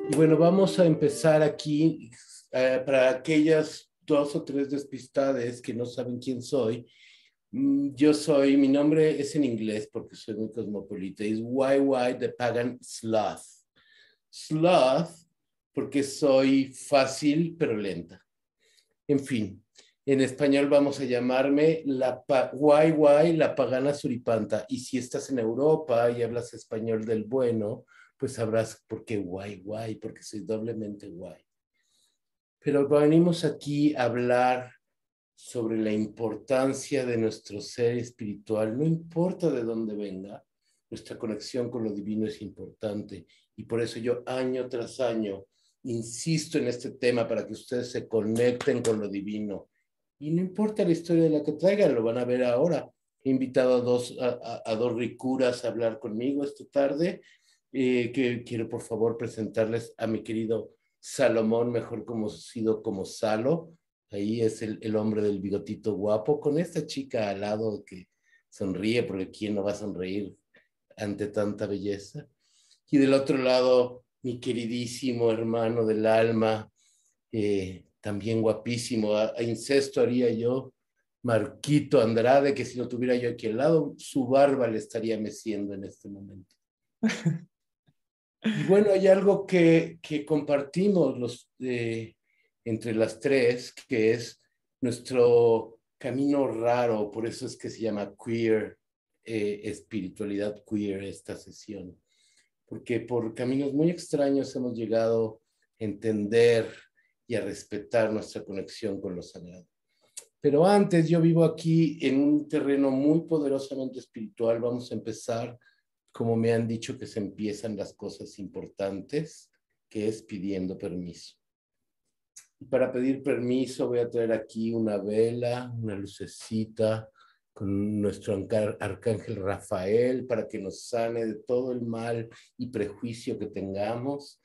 Y bueno, vamos a empezar aquí para aquellas dos o tres despistades que no saben quién soy. Mi nombre es en inglés porque soy muy cosmopolita, es YY the Pagan Sloth. Sloth porque soy fácil pero lenta. En fin, en español vamos a llamarme YY, la pagana suripanta. Y si estás en Europa y hablas español del bueno, pues sabrás por qué YY, porque soy doblemente guay. Pero venimos aquí a hablar sobre la importancia de nuestro ser espiritual. No importa de dónde venga, nuestra conexión con lo divino es importante. Y por eso yo año tras año insisto en este tema para que ustedes se conecten con lo divino. Y no importa la historia de la que traigan, lo van a ver ahora. He invitado a dos ricuras a hablar conmigo esta tarde, que quiero por favor presentarles a mi querido Salomón, mejor conocido como Salo. Ahí es el hombre del bigotito guapo, con esta chica al lado que sonríe, porque ¿quién no va a sonreír ante tanta belleza? Y del otro lado, mi queridísimo hermano del alma, también guapísimo, a incesto haría yo, Marquito Andrade, que si lo tuviera yo aquí al lado, su barba le estaría meciendo en este momento. Y bueno, hay algo que compartimos entre las tres, que es nuestro camino raro, por eso es que se llama queer, espiritualidad queer, esta sesión, porque por caminos muy extraños hemos llegado a entender y a respetar nuestra conexión con lo sagrado. Pero antes, yo vivo aquí en un terreno muy poderosamente espiritual. Vamos a empezar, como me han dicho que se empiezan las cosas importantes, que es pidiendo permiso. Y para pedir permiso voy a traer aquí una vela, una lucecita, con nuestro arcángel Rafael para que nos sane de todo el mal y prejuicio que tengamos,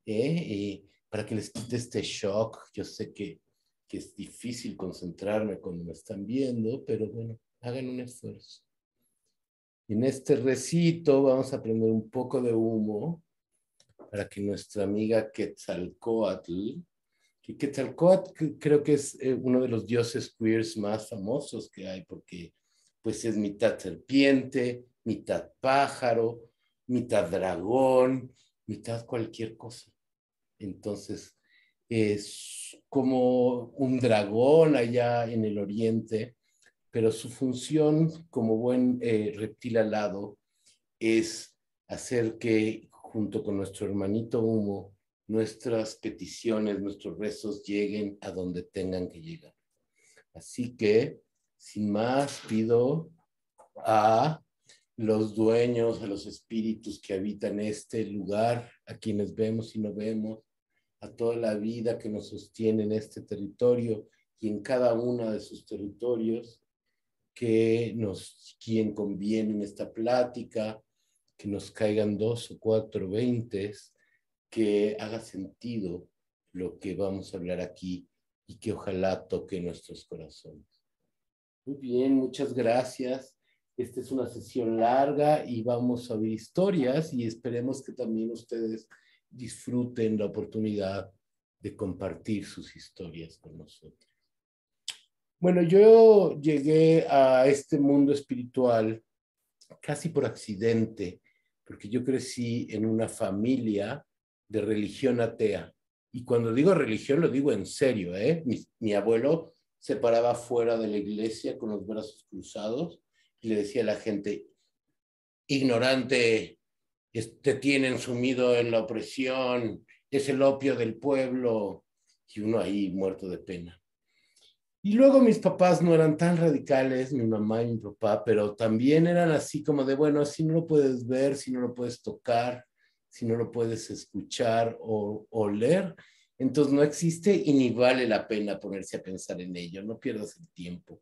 para que les quite este shock. Yo sé que es difícil concentrarme cuando me están viendo, pero bueno, hagan un esfuerzo. Y en este recito vamos a prender un poco de humo para que nuestra amiga Quetzalcóatl, que Quetzalcóatl creo que es uno de los dioses queers más famosos que hay, porque pues es mitad serpiente, mitad pájaro, mitad dragón, mitad cualquier cosa. Entonces, es como un dragón allá en el oriente, pero su función como buen reptil alado es hacer que, junto con nuestro hermanito humo, nuestras peticiones, nuestros rezos lleguen a donde tengan que llegar. Así que, sin más, pido a los dueños, a los espíritus que habitan este lugar, a quienes vemos y no vemos, a toda la vida que nos sostiene en este territorio y en cada uno de sus territorios, que nos quien conviene en esta plática, que nos caigan 2 o 4 20, que haga sentido lo que vamos a hablar aquí y que ojalá toque nuestros corazones. Muy bien, muchas gracias. Esta es una sesión larga y vamos a oír historias y esperemos que también ustedes disfruten la oportunidad de compartir sus historias con nosotros. Bueno, yo llegué a este mundo espiritual casi por accidente, porque yo crecí en una familia de religión atea. Y cuando digo religión, lo digo en serio, ¿eh? Mi abuelo se paraba fuera de la iglesia con los brazos cruzados y le decía a la gente: ignorante, te tienen sumido en la opresión, es el opio del pueblo. Y uno ahí muerto de pena. Y luego mis papás no eran tan radicales, mi mamá y mi papá, pero también eran así como de, bueno, si no lo puedes ver, si no lo puedes tocar, si no lo puedes escuchar o leer, entonces no existe y ni vale la pena ponerse a pensar en ello, no pierdas el tiempo.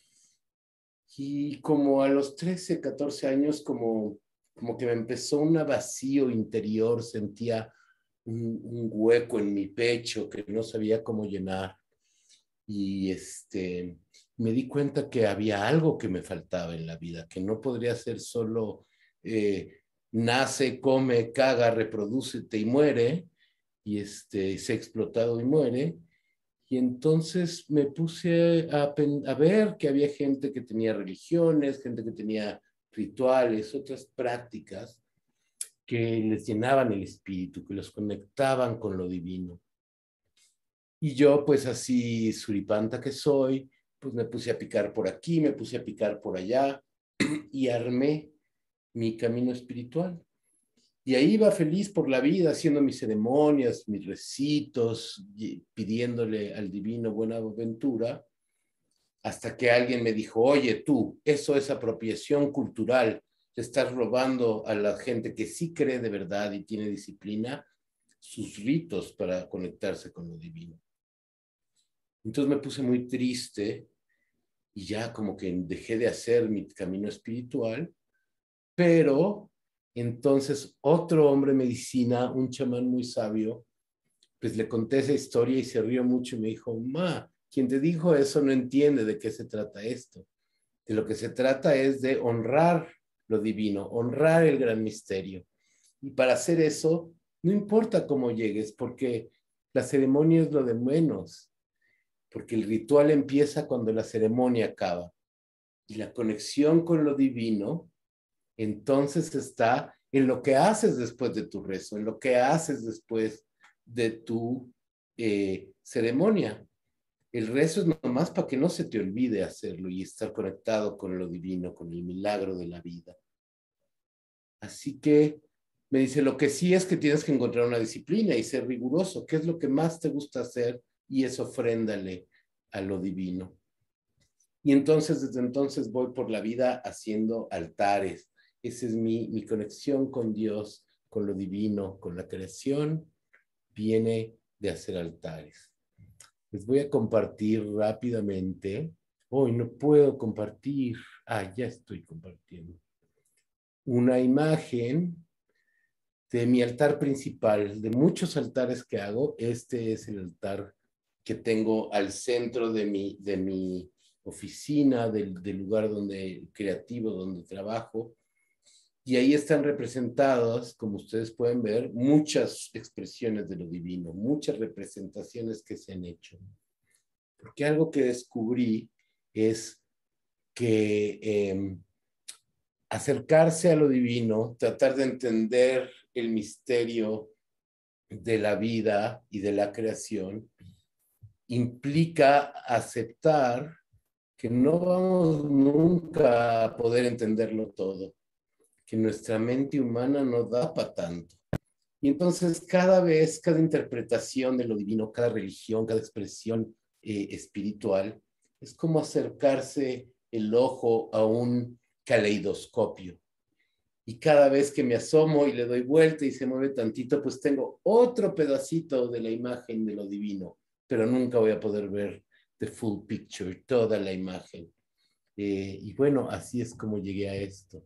Y como a los 13, 14 años, como que me empezó un vacío interior, sentía un hueco en mi pecho que no sabía cómo llenar. Y me di cuenta que había algo que me faltaba en la vida, que no podría ser solo nace, come, caga, reprodúcete y muere, y se ha explotado y muere. Y entonces me puse a ver que había gente que tenía religiones, gente que tenía rituales, otras prácticas que les llenaban el espíritu, que los conectaban con lo divino. Y yo, pues así suripanta que soy, pues me puse a picar por aquí, me puse a picar por allá y armé mi camino espiritual. Y ahí iba feliz por la vida, haciendo mis ceremonias, mis recitos, pidiéndole al divino buena aventura, hasta que alguien me dijo, oye tú, eso es apropiación cultural, te estás robando a la gente que sí cree de verdad y tiene disciplina sus ritos para conectarse con lo divino. Entonces me puse muy triste y ya como que dejé de hacer mi camino espiritual, pero entonces otro hombre medicina, un chamán muy sabio, pues le conté esa historia y se rió mucho y me dijo, ma, quien te dijo eso no entiende de qué se trata esto. De lo que se trata es de honrar lo divino, honrar el gran misterio. Y para hacer eso, no importa cómo llegues, porque la ceremonia es lo de menos, porque el ritual empieza cuando la ceremonia acaba. Y la conexión con lo divino, entonces está en lo que haces después de tu rezo, en lo que haces después de tu ceremonia. El rezo es nomás para que no se te olvide hacerlo y estar conectado con lo divino, con el milagro de la vida. Así que me dice, lo que sí es que tienes que encontrar una disciplina y ser riguroso. ¿Qué es lo que más te gusta hacer? Y eso ofréndale a lo divino. Y entonces, desde entonces voy por la vida haciendo altares. Esa es mi conexión con Dios, con lo divino, con la creación, viene de hacer altares. Les voy a compartir rápidamente. Hoy no puedo compartir. Ya estoy compartiendo. Una imagen de mi altar principal, de muchos altares que hago. Este es el altar que tengo al centro de mi oficina, del lugar creativo donde trabajo. Y ahí están representadas, como ustedes pueden ver, muchas expresiones de lo divino, muchas representaciones que se han hecho. Porque algo que descubrí es que acercarse a lo divino, tratar de entender el misterio de la vida y de la creación, implica aceptar que no vamos nunca a poder entenderlo todo, que nuestra mente humana no da para tanto. Y entonces cada vez, cada interpretación de lo divino, cada religión, cada expresión espiritual, es como acercarse el ojo a un caleidoscopio. Y cada vez que me asomo y le doy vuelta y se mueve tantito, pues tengo otro pedacito de la imagen de lo divino, pero nunca voy a poder ver the full picture, toda la imagen. Y bueno, así es como llegué a esto.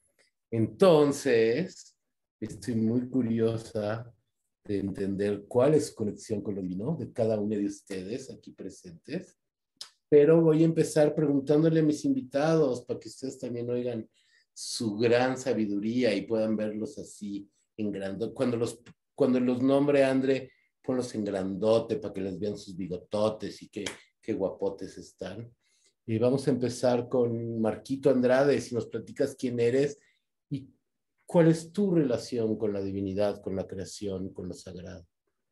Entonces, estoy muy curiosa de entender cuál es su conexión con lo divino de cada uno de ustedes aquí presentes, pero voy a empezar preguntándole a mis invitados para que ustedes también oigan su gran sabiduría y puedan verlos así en grandote. Cuando los nombre André, ponlos en grandote para que les vean sus bigototes y qué guapotes están. Y vamos a empezar con Marquito Andrade, si nos platicas quién eres y cuál es tu relación con la divinidad, con la creación, con lo sagrado.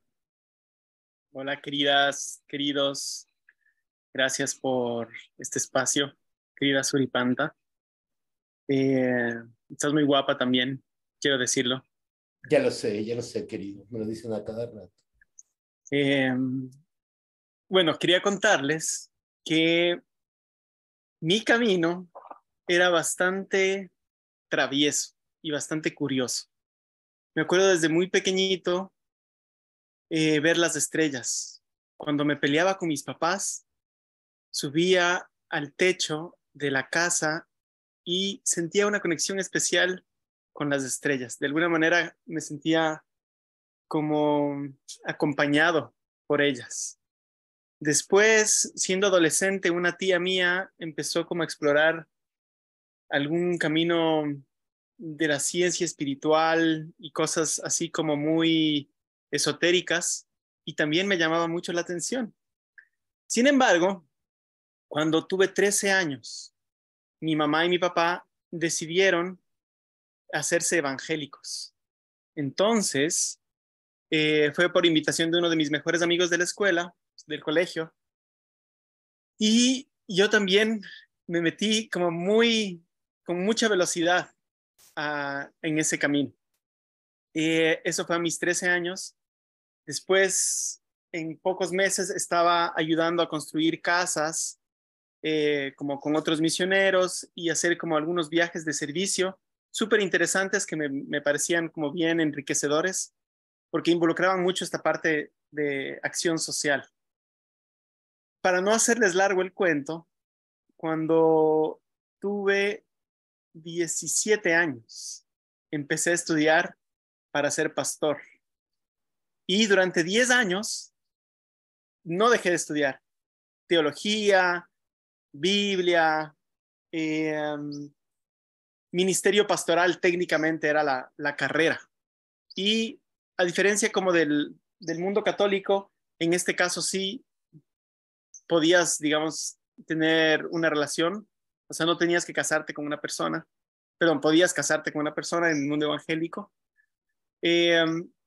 Hola, queridas, queridos. Gracias por este espacio, querida Suripanta. Estás muy guapa también, quiero decirlo. Ya lo sé, querido. Me lo dicen a cada rato. Eh, bueno, quería contarles que mi camino era bastante travieso y bastante curioso. Me acuerdo desde muy pequeñito ver las estrellas. Cuando me peleaba con mis papás, subía al techo de la casa y sentía una conexión especial con las estrellas. De alguna manera me sentía como acompañado por ellas. Después, siendo adolescente, una tía mía empezó como a explorar algún camino de la ciencia espiritual y cosas así como muy esotéricas, y también me llamaba mucho la atención. Sin embargo, cuando tuve 13 años, mi mamá y mi papá decidieron hacerse evangélicos. Entonces, fue por invitación de uno de mis mejores amigos de la escuela, del colegio, y yo también me metí como con mucha velocidad en ese camino. Eso fue a mis 13 años. Después, en pocos meses, estaba ayudando a construir casas, como con otros misioneros, y hacer como algunos viajes de servicio súper interesantes que me parecían como bien enriquecedores, porque involucraban mucho esta parte de acción social. Para no hacerles largo el cuento, cuando tuve 17 años, empecé a estudiar para ser pastor. Y durante 10 años no dejé de estudiar teología, Biblia, eh, ministerio pastoral técnicamente era la carrera. Y a diferencia como del mundo católico, en este caso sí podías, digamos, tener una relación, o sea, no tenías que casarte con una persona, perdón, podías casarte con una persona en el mundo evangélico, eh,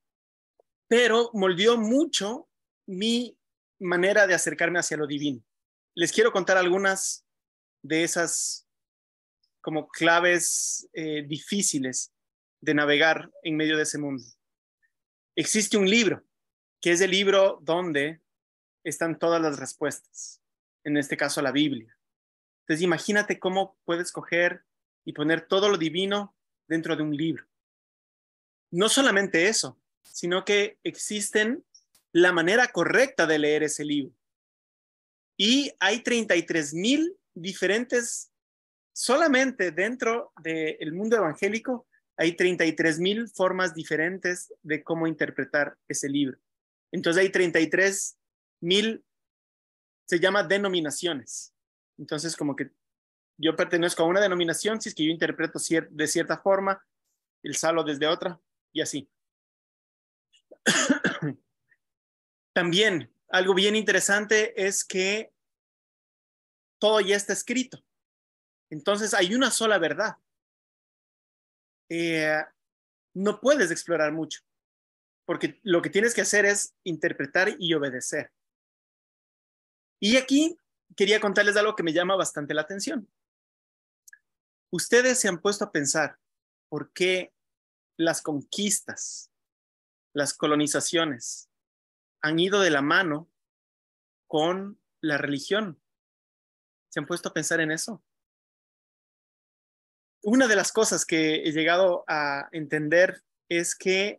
pero moldeó mucho mi manera de acercarme hacia lo divino. Les quiero contar algunas de esas como claves difíciles de navegar en medio de ese mundo. Existe un libro, que es el libro donde están todas las respuestas, en este caso la Biblia. Entonces imagínate cómo puedes coger y poner todo lo divino dentro de un libro. No solamente eso, sino que existen la manera correcta de leer ese libro. Y hay 33,000 diferentes, solamente dentro del mundo evangélico, hay 33,000 formas diferentes de cómo interpretar ese libro. Entonces hay 33,000, se llama denominaciones. Entonces como que yo pertenezco a una denominación, si es que yo interpreto de cierta forma, el Salo desde otra, y así. También algo bien interesante es que todo ya está escrito. Entonces hay una sola verdad. No puedes explorar mucho, porque lo que tienes que hacer es interpretar y obedecer. Y aquí quería contarles algo que me llama bastante la atención. Ustedes se han puesto a pensar por qué las conquistas, las colonizaciones han ido de la mano con la religión. ¿Se han puesto a pensar en eso? Una de las cosas que he llegado a entender es que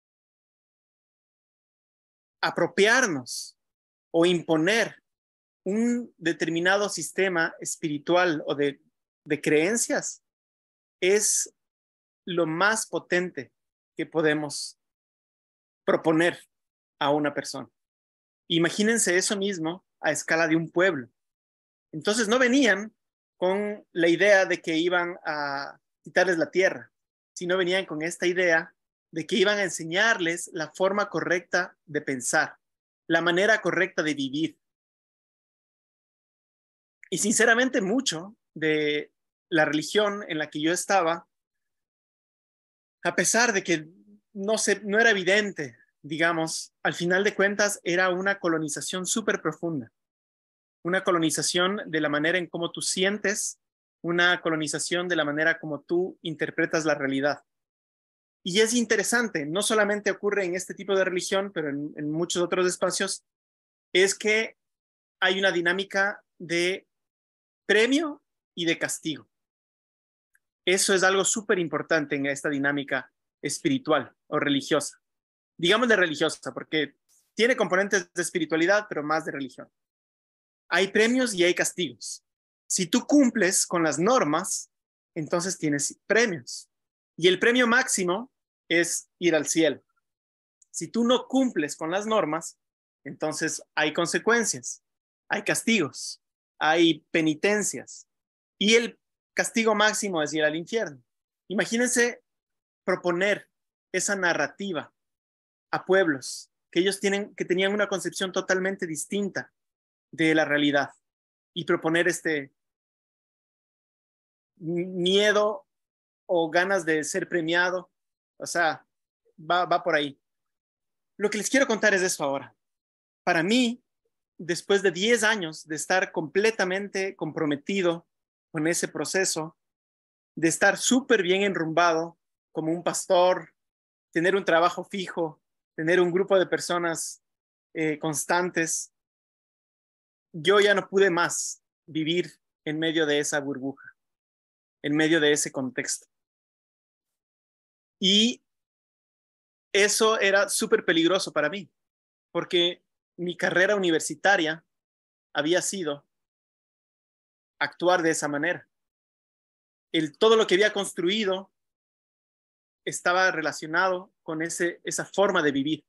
apropiarnos o imponer un determinado sistema espiritual o de creencias es lo más potente que podemos proponer a una persona. Imagínense eso mismo a escala de un pueblo. Entonces no venían con la idea de que iban a quitarles la tierra, sino venían con esta idea de que iban a enseñarles la forma correcta de pensar, la manera correcta de vivir. Y sinceramente mucho de la religión en la que yo estaba, a pesar de que no era evidente, digamos, al final de cuentas era una colonización súper profunda. Una colonización de la manera en cómo tú sientes, una colonización de la manera como tú interpretas la realidad. Y es interesante, no solamente ocurre en este tipo de religión, pero en muchos otros espacios, es que hay una dinámica de premio y de castigo. Eso es algo súper importante en esta dinámica espiritual o religiosa. Digamos de religiosa, porque tiene componentes de espiritualidad, pero más de religión. Hay premios y hay castigos. Si tú cumples con las normas, entonces tienes premios. Y el premio máximo es ir al cielo. Si tú no cumples con las normas, entonces hay consecuencias, hay castigos, hay penitencias. Y el castigo máximo es ir al infierno. Imagínense proponer esa narrativa a pueblos que tenían una concepción totalmente distinta de la realidad y proponer este miedo o ganas de ser premiado. O sea, va por ahí. Lo que les quiero contar es eso ahora. Para mí, después de 10 años de estar completamente comprometido con ese proceso, de estar súper bien enrumbado como un pastor, tener un trabajo fijo, tener un grupo de personas constantes, yo ya no pude más vivir en medio de esa burbuja, en medio de ese contexto. Y eso era súper peligroso para mí, porque mi carrera universitaria había sido actuar de esa manera. Todo lo que había construido estaba relacionado con esa forma de vivir.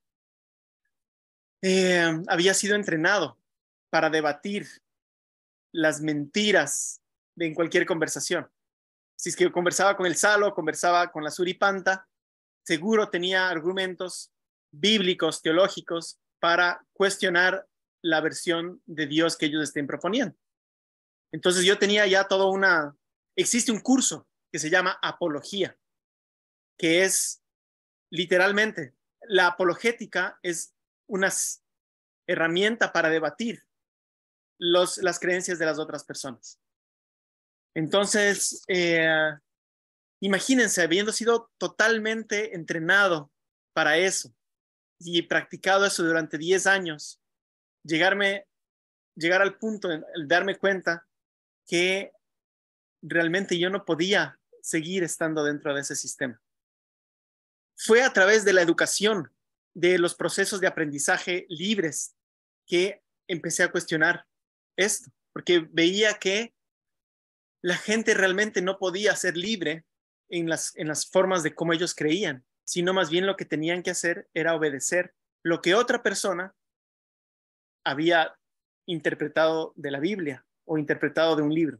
Había sido entrenado para debatir las mentiras en cualquier conversación. Si es que conversaba con el Salo, conversaba con la Suripanta, seguro tenía argumentos bíblicos, teológicos, para cuestionar la versión de Dios que ellos estén proponiendo. Entonces yo tenía ya existe un curso que se llama apología, que es literalmente, la apologética es una herramienta para debatir las creencias de las otras personas. Entonces, imagínense, habiendo sido totalmente entrenado para eso y practicado eso durante 10 años, llegar al punto de darme cuenta que realmente yo no podía seguir estando dentro de ese sistema. Fue a través de la educación, de los procesos de aprendizaje libres, que empecé a cuestionar esto, porque veía que la gente realmente no podía ser libre en las formas de cómo ellos creían, sino más bien lo que tenían que hacer era obedecer lo que otra persona había interpretado de la Biblia o interpretado de un libro.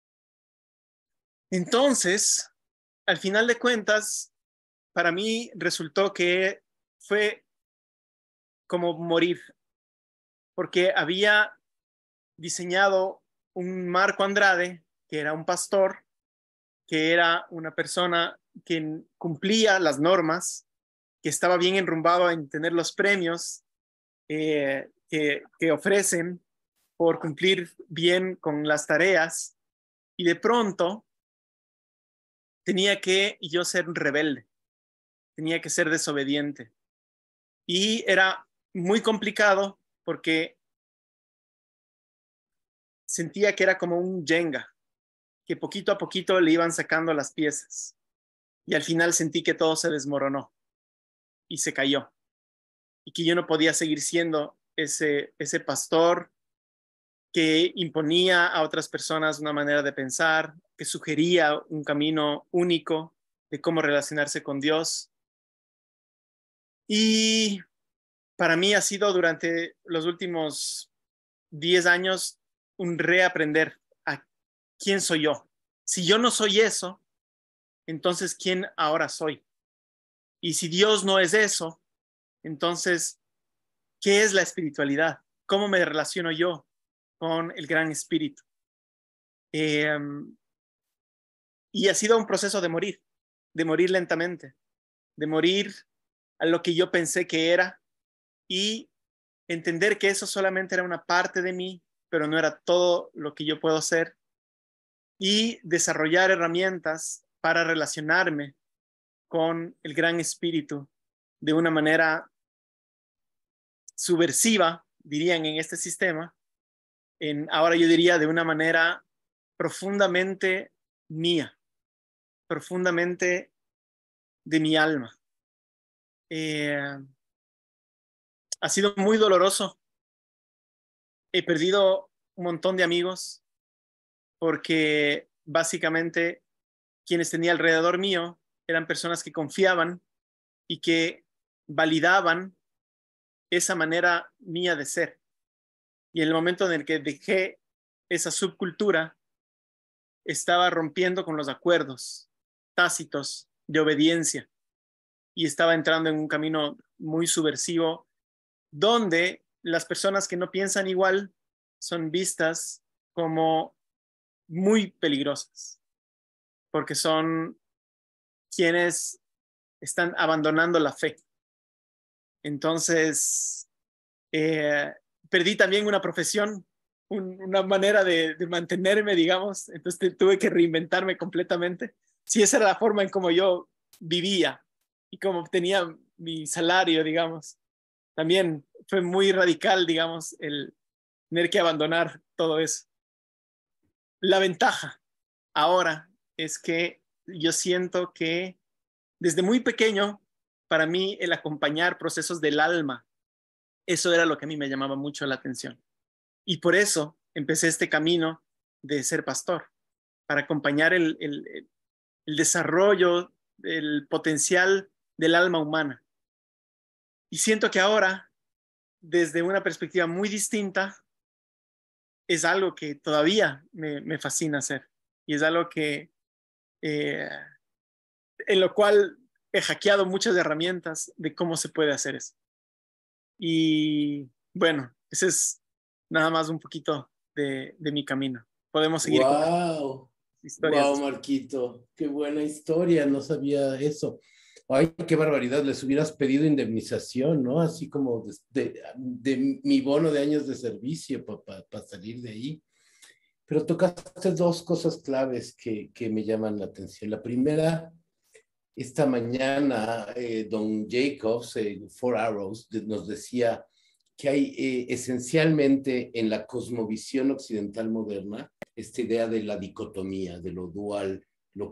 Entonces, al final de cuentas, para mí resultó que fue como morir, porque había diseñado un Marco Andrade, que era un pastor, que era una persona que cumplía las normas, que estaba bien enrumbado en tener los premios que ofrecen por cumplir bien con las tareas, y de pronto tenía que yo ser un rebelde, tenía que ser desobediente. Y era muy complicado porque sentía que era como un Jenga, que poquito a poquito le iban sacando las piezas. Y al final sentí que todo se desmoronó y se cayó. Y que yo no podía seguir siendo ese pastor que imponía a otras personas una manera de pensar, que sugería un camino único de cómo relacionarse con Dios. Y para mí ha sido durante los últimos 10 años un reaprender a quién soy yo. Si yo no soy eso, entonces ¿quién ahora soy? Y si Dios no es eso, entonces, ¿qué es la espiritualidad? ¿Cómo me relaciono yo con el gran espíritu? Y ha sido un proceso de morir lentamente, de morir a lo que yo pensé que era y entender que eso solamente era una parte de mí, pero no era todo lo que yo puedo ser, y desarrollar herramientas para relacionarme con el gran espíritu de una manera subversiva, dirían en este sistema, ahora yo diría de una manera profundamente mía, profundamente de mi alma. Ha sido muy doloroso. He perdido un montón de amigos porque básicamente quienes tenía alrededor mío eran personas que confiaban y que validaban esa manera mía de ser. Y en el momento en el que dejé esa subcultura, estaba rompiendo con los acuerdos tácitos de obediencia y estaba entrando en un camino muy subversivo, donde las personas que no piensan igual son vistas como muy peligrosas, porque son quienes están abandonando la fe. Entonces, perdí también una profesión, una manera de mantenerme, digamos. Entonces tuve que reinventarme completamente. Si esa era la forma en cómo yo vivía y cómo obtenía mi salario, digamos. También fue muy radical, digamos, el tener que abandonar todo eso. La ventaja ahora es que yo siento que desde muy pequeño, para mí el acompañar procesos del alma, eso era lo que a mí me llamaba mucho la atención. Y por eso empecé este camino de ser pastor, para acompañar el desarrollo, el potencial del alma humana. Y siento que ahora, desde una perspectiva muy distinta, es algo que todavía me fascina hacer. Y es algo que, eh, en lo cual he hackeado muchas herramientas de cómo se puede hacer eso. Y bueno, ese es nada más un poquito de mi camino. Podemos seguir con Wow, wow, historias. Marquito, qué buena historia, no sabía eso. Ay, qué barbaridad, les hubieras pedido indemnización, ¿no? Así como de mi bono de años de servicio para salir de ahí. Pero tocaste dos cosas claves que me llaman la atención. La primera, esta mañana, don Jacobs, Four Arrows, nos decía que hay esencialmente en la cosmovisión occidental moderna esta idea de la dicotomía, de lo dual,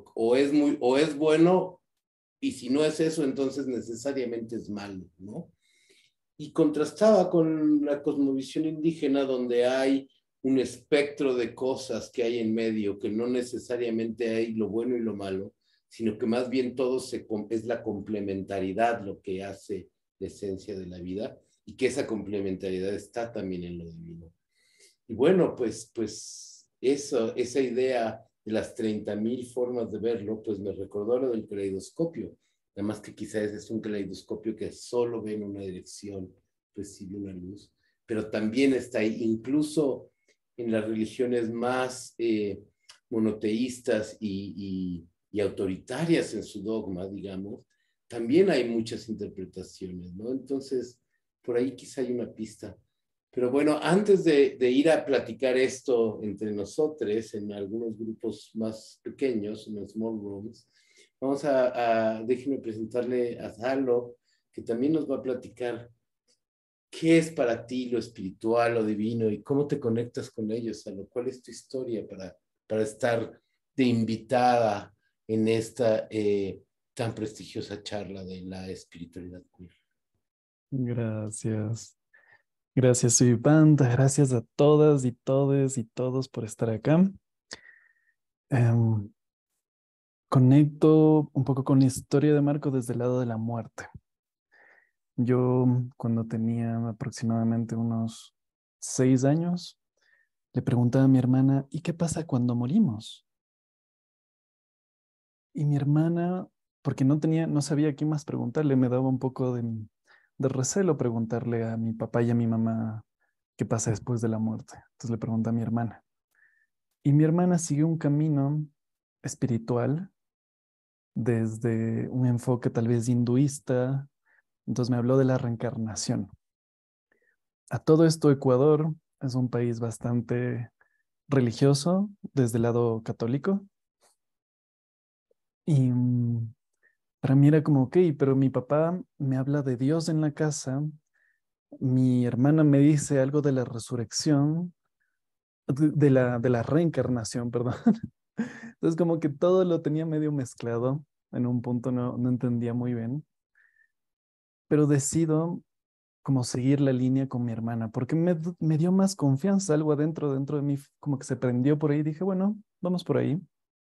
o es bueno y si no es eso, entonces necesariamente es malo, ¿no? Y contrastaba con la cosmovisión indígena donde hay un espectro de cosas que hay en medio, que no necesariamente hay lo bueno y lo malo, sino que más bien todo es la complementariedad lo que hace la esencia de la vida y que esa complementariedad está también en lo divino. Y bueno, pues esa idea de las 30,000 formas de verlo, pues me recordó lo del caleidoscopio. Nada más que quizás es un caleidoscopio que solo ve en una dirección, recibe una luz, pero también está ahí, incluso en las religiones más monoteístas y autoritarias en su dogma, digamos, también hay muchas interpretaciones, ¿no? Entonces, por ahí quizá hay una pista. Pero bueno, antes de ir a platicar esto entre nosotros en algunos grupos más pequeños, en los small rooms, déjenme presentarle a Zalo, que también nos va a platicar qué es para ti lo espiritual, lo divino y cómo te conectas con ellos, Zalo. ¿Cuál es tu historia para estar de invitada en esta tan prestigiosa charla de la espiritualidad queer? Gracias. Gracias, soy Banda. Gracias a todas y todes y todos por estar acá. Em, Conecto un poco con la historia de Marco desde el lado de la muerte. Yo, cuando tenía aproximadamente unos 6 años, le preguntaba a mi hermana, ¿y qué pasa cuando morimos? Y mi hermana, porque no sabía a quién más preguntarle, me daba un poco de recelo preguntarle a mi papá y a mi mamá qué pasa después de la muerte. Entonces le pregunté a mi hermana. Y mi hermana siguió un camino espiritual desde un enfoque tal vez hinduista. Entonces me habló de la reencarnación. A todo esto, Ecuador es un país bastante religioso desde el lado católico. Y para mí era como, ok, pero mi papá me habla de Dios en la casa, mi hermana me dice algo de la resurrección, de la reencarnación, perdón. Entonces como que todo lo tenía medio mezclado, en un punto no entendía muy bien, pero decido como seguir la línea con mi hermana, porque me dio más confianza, algo dentro de mí como que se prendió por ahí, dije, bueno, vamos por ahí.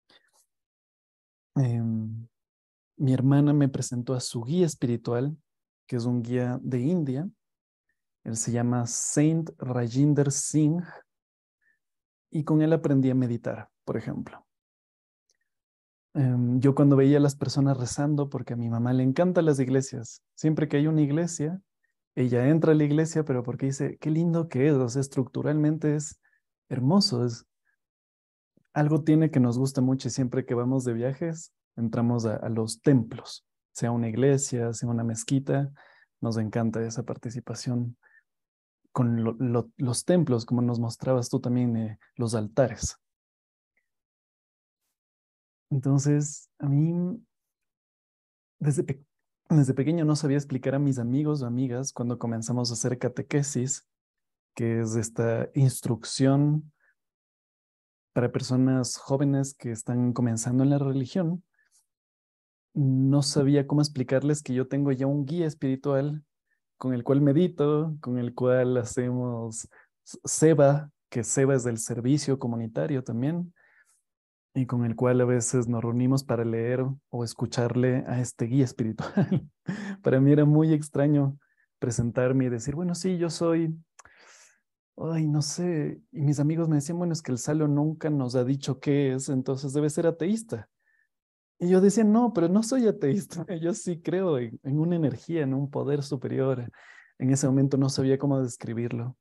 Em, Mi hermana me presentó a su guía espiritual, que es un guía de India. Él se llama Saint Rajinder Singh y con él aprendí a meditar, por ejemplo. Yo cuando veía a las personas rezando, porque a mi mamá le encantan las iglesias, siempre que hay una iglesia, ella entra a la iglesia, pero porque dice, qué lindo que es, o sea, estructuralmente es hermoso, algo tiene que nos gusta mucho y siempre que vamos de viajes, entramos a los templos, sea una iglesia, sea una mezquita, nos encanta esa participación con los templos, como nos mostrabas tú también, los altares. Entonces, a mí, desde, desde pequeño no sabía explicar a mis amigos o amigas cuando comenzamos a hacer catequesis, que es esta instrucción para personas jóvenes que están comenzando en la religión. No sabía cómo explicarles que yo tengo ya un guía espiritual con el cual medito, con el cual hacemos Seba, que Seba es del servicio comunitario también, y con el cual a veces nos reunimos para leer o escucharle a este guía espiritual. Para mí era muy extraño presentarme y decir, bueno, sí, yo soy, ay, no sé, y mis amigos me decían, bueno, es que el Salo nunca nos ha dicho qué es, entonces debe ser ateísta. Y yo decía, no, pero no soy ateísta, yo sí creo en una energía, en un poder superior. En ese momento no sabía cómo describirlo.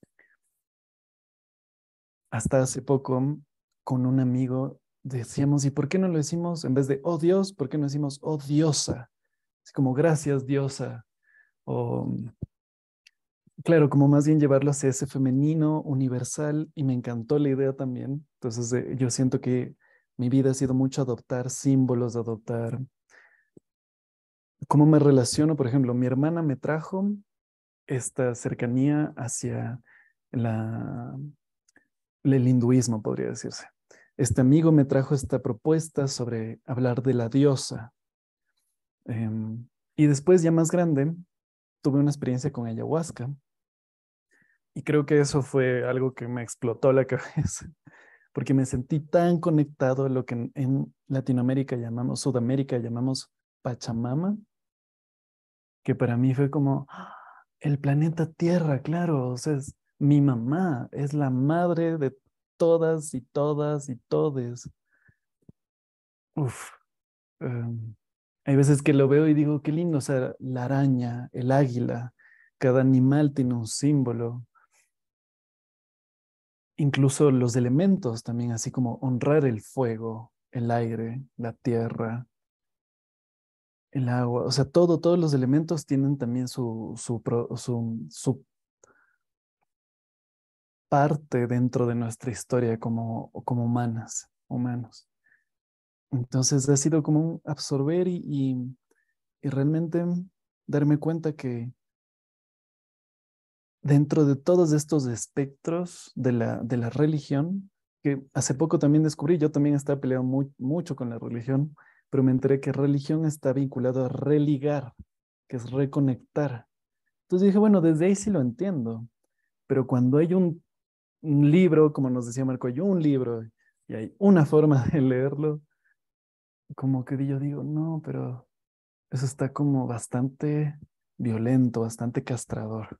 Hasta hace poco, con un amigo, decíamos, ¿y por qué no lo decimos en vez de, oh Dios, por qué no decimos, oh diosa? Es como, gracias diosa. O, claro, como más bien llevarlo hacia ese femenino universal y me encantó la idea también. Entonces, yo siento que mi vida ha sido mucho adoptar símbolos, adoptar cómo me relaciono. Por ejemplo, mi hermana me trajo esta cercanía hacia la, el hinduismo, podría decirse. Este amigo me trajo esta propuesta sobre hablar de la diosa. Y después, ya más grande, tuve una experiencia con ayahuasca y creo que eso fue algo que me explotó la cabeza, porque me sentí tan conectado a lo que en Latinoamérica llamamos, Sudamérica llamamos Pachamama, que para mí fue como el planeta Tierra, claro, o sea, es mi mamá, es la madre de todas y todas y todes. Uf, hay veces que lo veo y digo, qué lindo, o sea, la araña, el águila, cada animal tiene un símbolo, incluso los elementos también, así como honrar el fuego, el aire, la tierra, el agua, o sea, todos los elementos tienen también su parte dentro de nuestra historia como humanos. Entonces ha sido como un absorber y realmente darme cuenta que dentro de todos estos espectros de la religión, que hace poco también descubrí, yo también estaba peleando mucho con la religión, pero me enteré que religión está vinculado a religar, que es reconectar. Entonces dije, bueno, desde ahí sí lo entiendo, pero cuando hay un libro, como nos decía Marco, hay un libro y hay una forma de leerlo, como que yo digo, no, pero eso está como bastante violento, bastante castrador.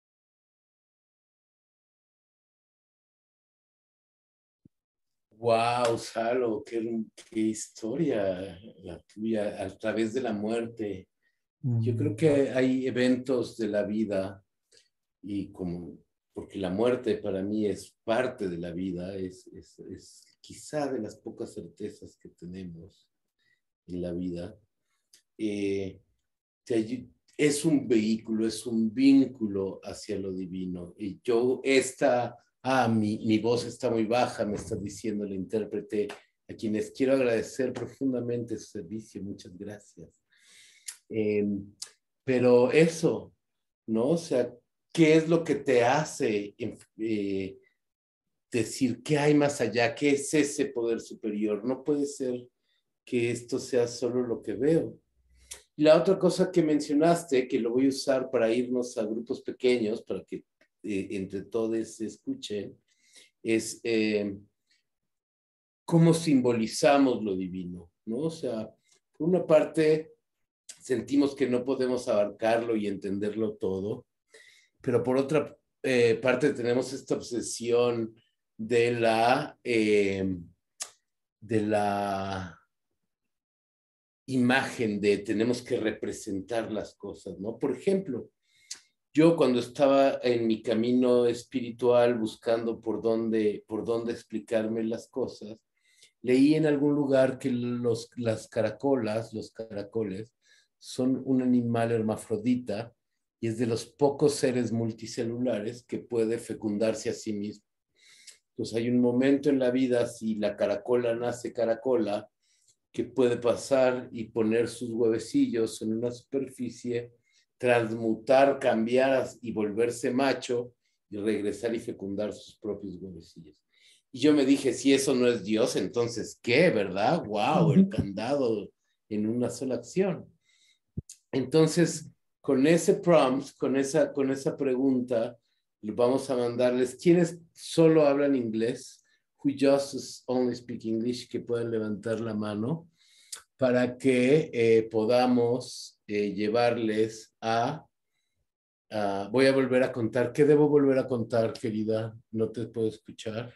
Wow, Salo, qué historia la tuya a través de la muerte. Yo creo Mm, que hay eventos de la vida y como, porque la muerte para mí es parte de la vida, es quizá de las pocas certezas que tenemos en la vida. Eh, es un vehículo, es un vínculo hacia lo divino. Y yo, mi voz está muy baja, me está diciendo el intérprete, a quienes quiero agradecer profundamente su servicio, muchas gracias. Eh, pero eso, ¿no? O sea, ¿qué es lo que te hace decir qué hay más allá? ¿Qué es ese poder superior? No puede ser que esto sea solo lo que veo. Y la otra cosa que mencionaste, que lo voy a usar para irnos a grupos pequeños, para que entre todos se escuchen, es cómo simbolizamos lo divino, ¿no? O sea, por una parte, sentimos que no podemos abarcarlo y entenderlo todo, pero por otra parte tenemos esta obsesión de la imagen de tenemos que representar las cosas, ¿no? Por ejemplo, yo cuando estaba en mi camino espiritual buscando por dónde explicarme las cosas, leí en algún lugar que los caracoles, son un animal hermafrodita y es de los pocos seres multicelulares que puede fecundarse a sí mismo. Entonces hay un momento en la vida, si la caracola nace caracola, que puede pasar y poner sus huevecillos en una superficie, transmutar, cambiar y volverse macho y regresar y fecundar sus propios huevecillos. Y yo me dije, si eso no es Dios, entonces, ¿qué? ¿Verdad? ¡Wow! El candado en una sola acción. Entonces, con ese prompt, con esa pregunta, vamos a mandarles, ¿quiénes solo hablan inglés? Who just only speak English, que pueden levantar la mano, para que podamos llevarles voy a volver a contar. ¿Qué debo volver a contar, querida? No te puedo escuchar.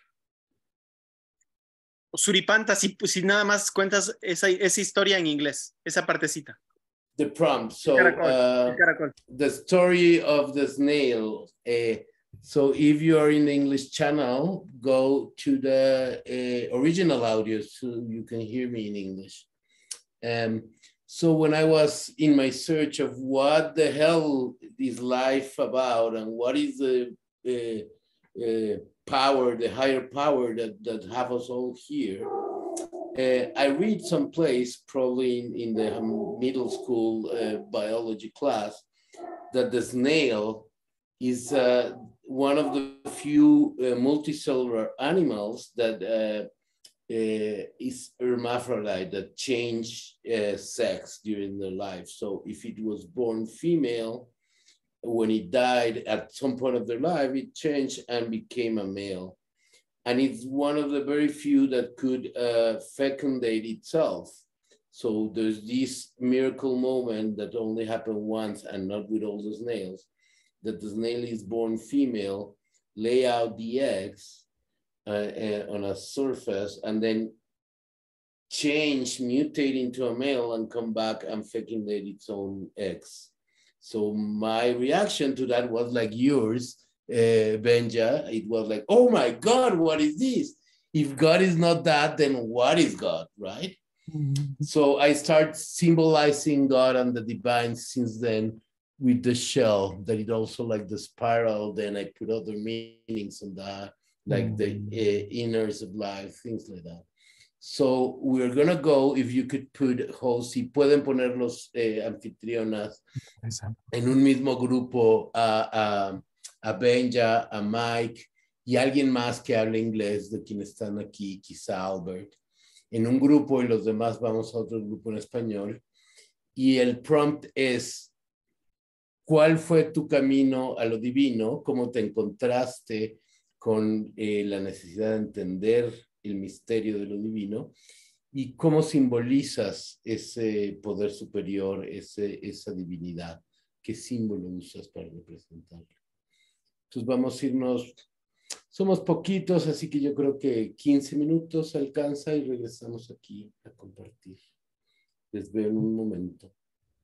Suripanta, si nada más cuentas esa historia en inglés, esa partecita. The prompt. So, El caracol. The story of the snail. So if you are in the English channel, go to the original audio so you can hear me in English. So when I was in my search of what the hell is life about and what is the power, the higher power that have us all here, I read someplace, probably in the middle school biology class, that the snail is one of the few multicellular animals that is hermaphrodite, that change sex during their life. So if it was born female, when it died at some point of their life, it changed and became a male. And it's one of the very few that could fecundate itself. So there's this miracle moment that only happened once and not with all the snails, that the snail is born female, lay out the eggs on a surface, and then change, mutate into a male and come back and fecundate its own eggs. So my reaction to that was like yours, Benja. It was like, oh my God, what is this? If God is not that, then what is God, right? Mm-hmm. So I start symbolizing God and the divine since then with the shell, that it also like the spiral. Then I put other meanings on that, like the inners of life, things like that. So we're gonna go, if you could put hosts, si pueden poner los anfitrionas en un mismo grupo, a Benja, a Mike y alguien más que hable inglés de quienes están aquí, quizá Albert, en un grupo, y los demás vamos a otro grupo en español. Y el prompt es, ¿cuál fue tu camino a lo divino? ¿Cómo te encontraste con la necesidad de entender el misterio de lo divino? ¿Y cómo simbolizas ese poder superior, esa divinidad? ¿Qué símbolo usas para representarlo? Entonces vamos a irnos, somos poquitos, así que yo creo que 15 minutos alcanza y regresamos aquí a compartir. Les veo en un momento.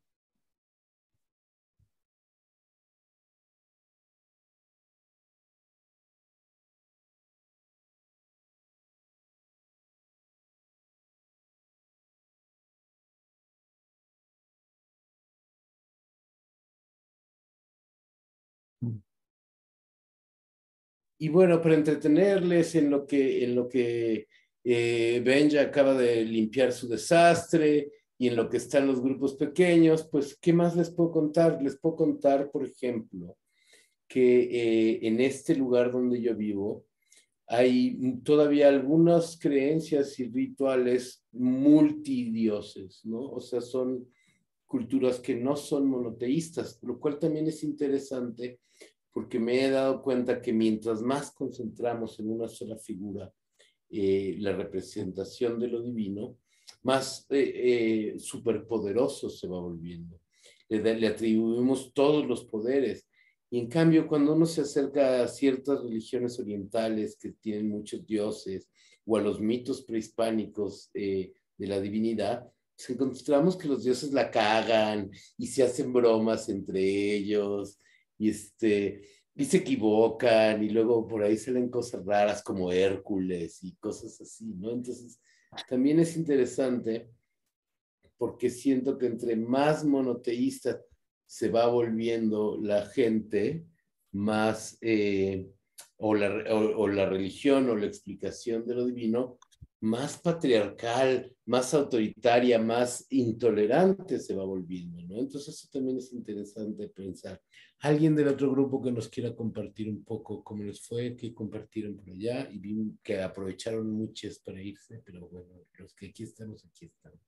Y bueno, para entretenerles en lo que Benja acaba de limpiar su desastre y en lo que están los grupos pequeños, pues, ¿qué más les puedo contar? Les puedo contar, por ejemplo, que en este lugar donde yo vivo hay todavía algunas creencias y rituales multidioses, ¿no? O sea, son culturas que no son monoteístas, lo cual también es interesante, porque me he dado cuenta que mientras más concentramos en una sola figura la representación de lo divino, más superpoderoso se va volviendo. Le atribuimos todos los poderes. Y en cambio, cuando uno se acerca a ciertas religiones orientales que tienen muchos dioses, o a los mitos prehispánicos de la divinidad, encontramos que los dioses la cagan y se hacen bromas entre ellos y, y se equivocan y luego por ahí salen cosas raras como Hércules y cosas así, ¿no? Entonces, también es interesante porque siento que entre más monoteísta se va volviendo la gente, más, o la religión o la explicación de lo divino, más patriarcal, más autoritaria, más intolerante se va volviendo, ¿no? Entonces eso también es interesante pensar. Alguien del otro grupo que nos quiera compartir un poco cómo les fue, que compartieron por allá y vi que aprovecharon muchas para irse, pero bueno, los que aquí estamos, aquí estamos.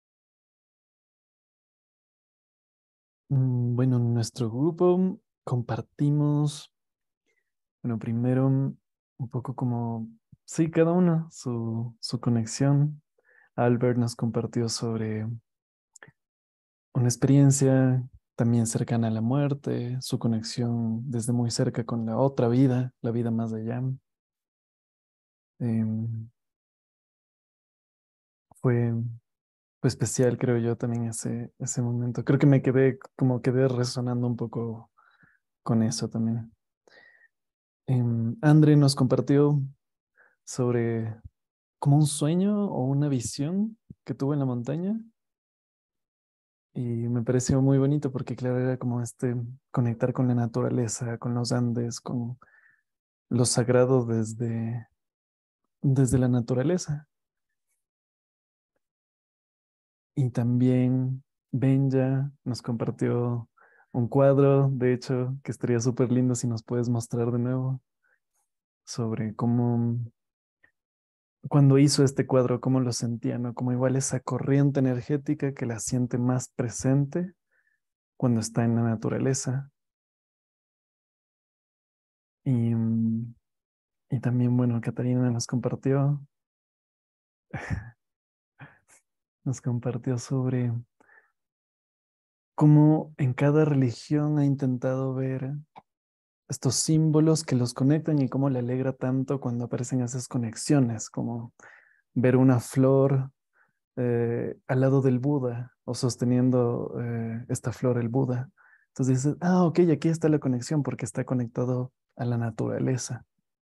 Bueno, en nuestro grupo compartimos, bueno, primero un poco como, sí, cada uno su conexión. Albert nos compartió sobre una experiencia también cercana a la muerte, su conexión desde muy cerca con la otra vida, la vida más allá. Em, fue, fue especial, creo yo, también ese momento. Creo que me quedé resonando un poco con eso también. Andre nos compartió sobre como un sueño o una visión que tuvo en la montaña. Y me pareció muy bonito porque, claro, era como conectar con la naturaleza, con los Andes, con lo sagrado desde la naturaleza. Y también Benja nos compartió un cuadro, de hecho, que estaría súper lindo si nos puedes mostrar de nuevo, sobre cómo, cuando hizo este cuadro, cómo lo sentía, ¿no? Como igual esa corriente energética que la siente más presente cuando está en la naturaleza. Y, y también, bueno, Catarina nos compartió sobre cómo en cada religión ha intentado ver estos símbolos que los conectan y cómo le alegra tanto cuando aparecen esas conexiones, como ver una flor al lado del Buda o sosteniendo esta flor el Buda. Entonces dices, ah, ok, aquí está la conexión porque está conectado a la naturaleza.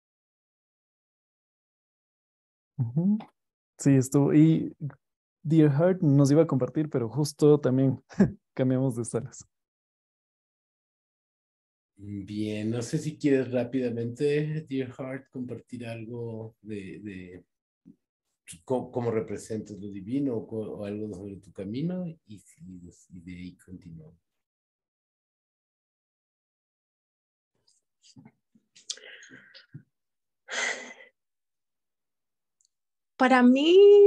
Ujú. Sí, estuvo. Y Dear Heart nos iba a compartir, pero justo también cambiamos de salas. Bien, no sé si quieres rápidamente, Dear Heart, compartir algo de cómo representas lo divino o algo sobre tu camino y de ahí continuamos. Para mí,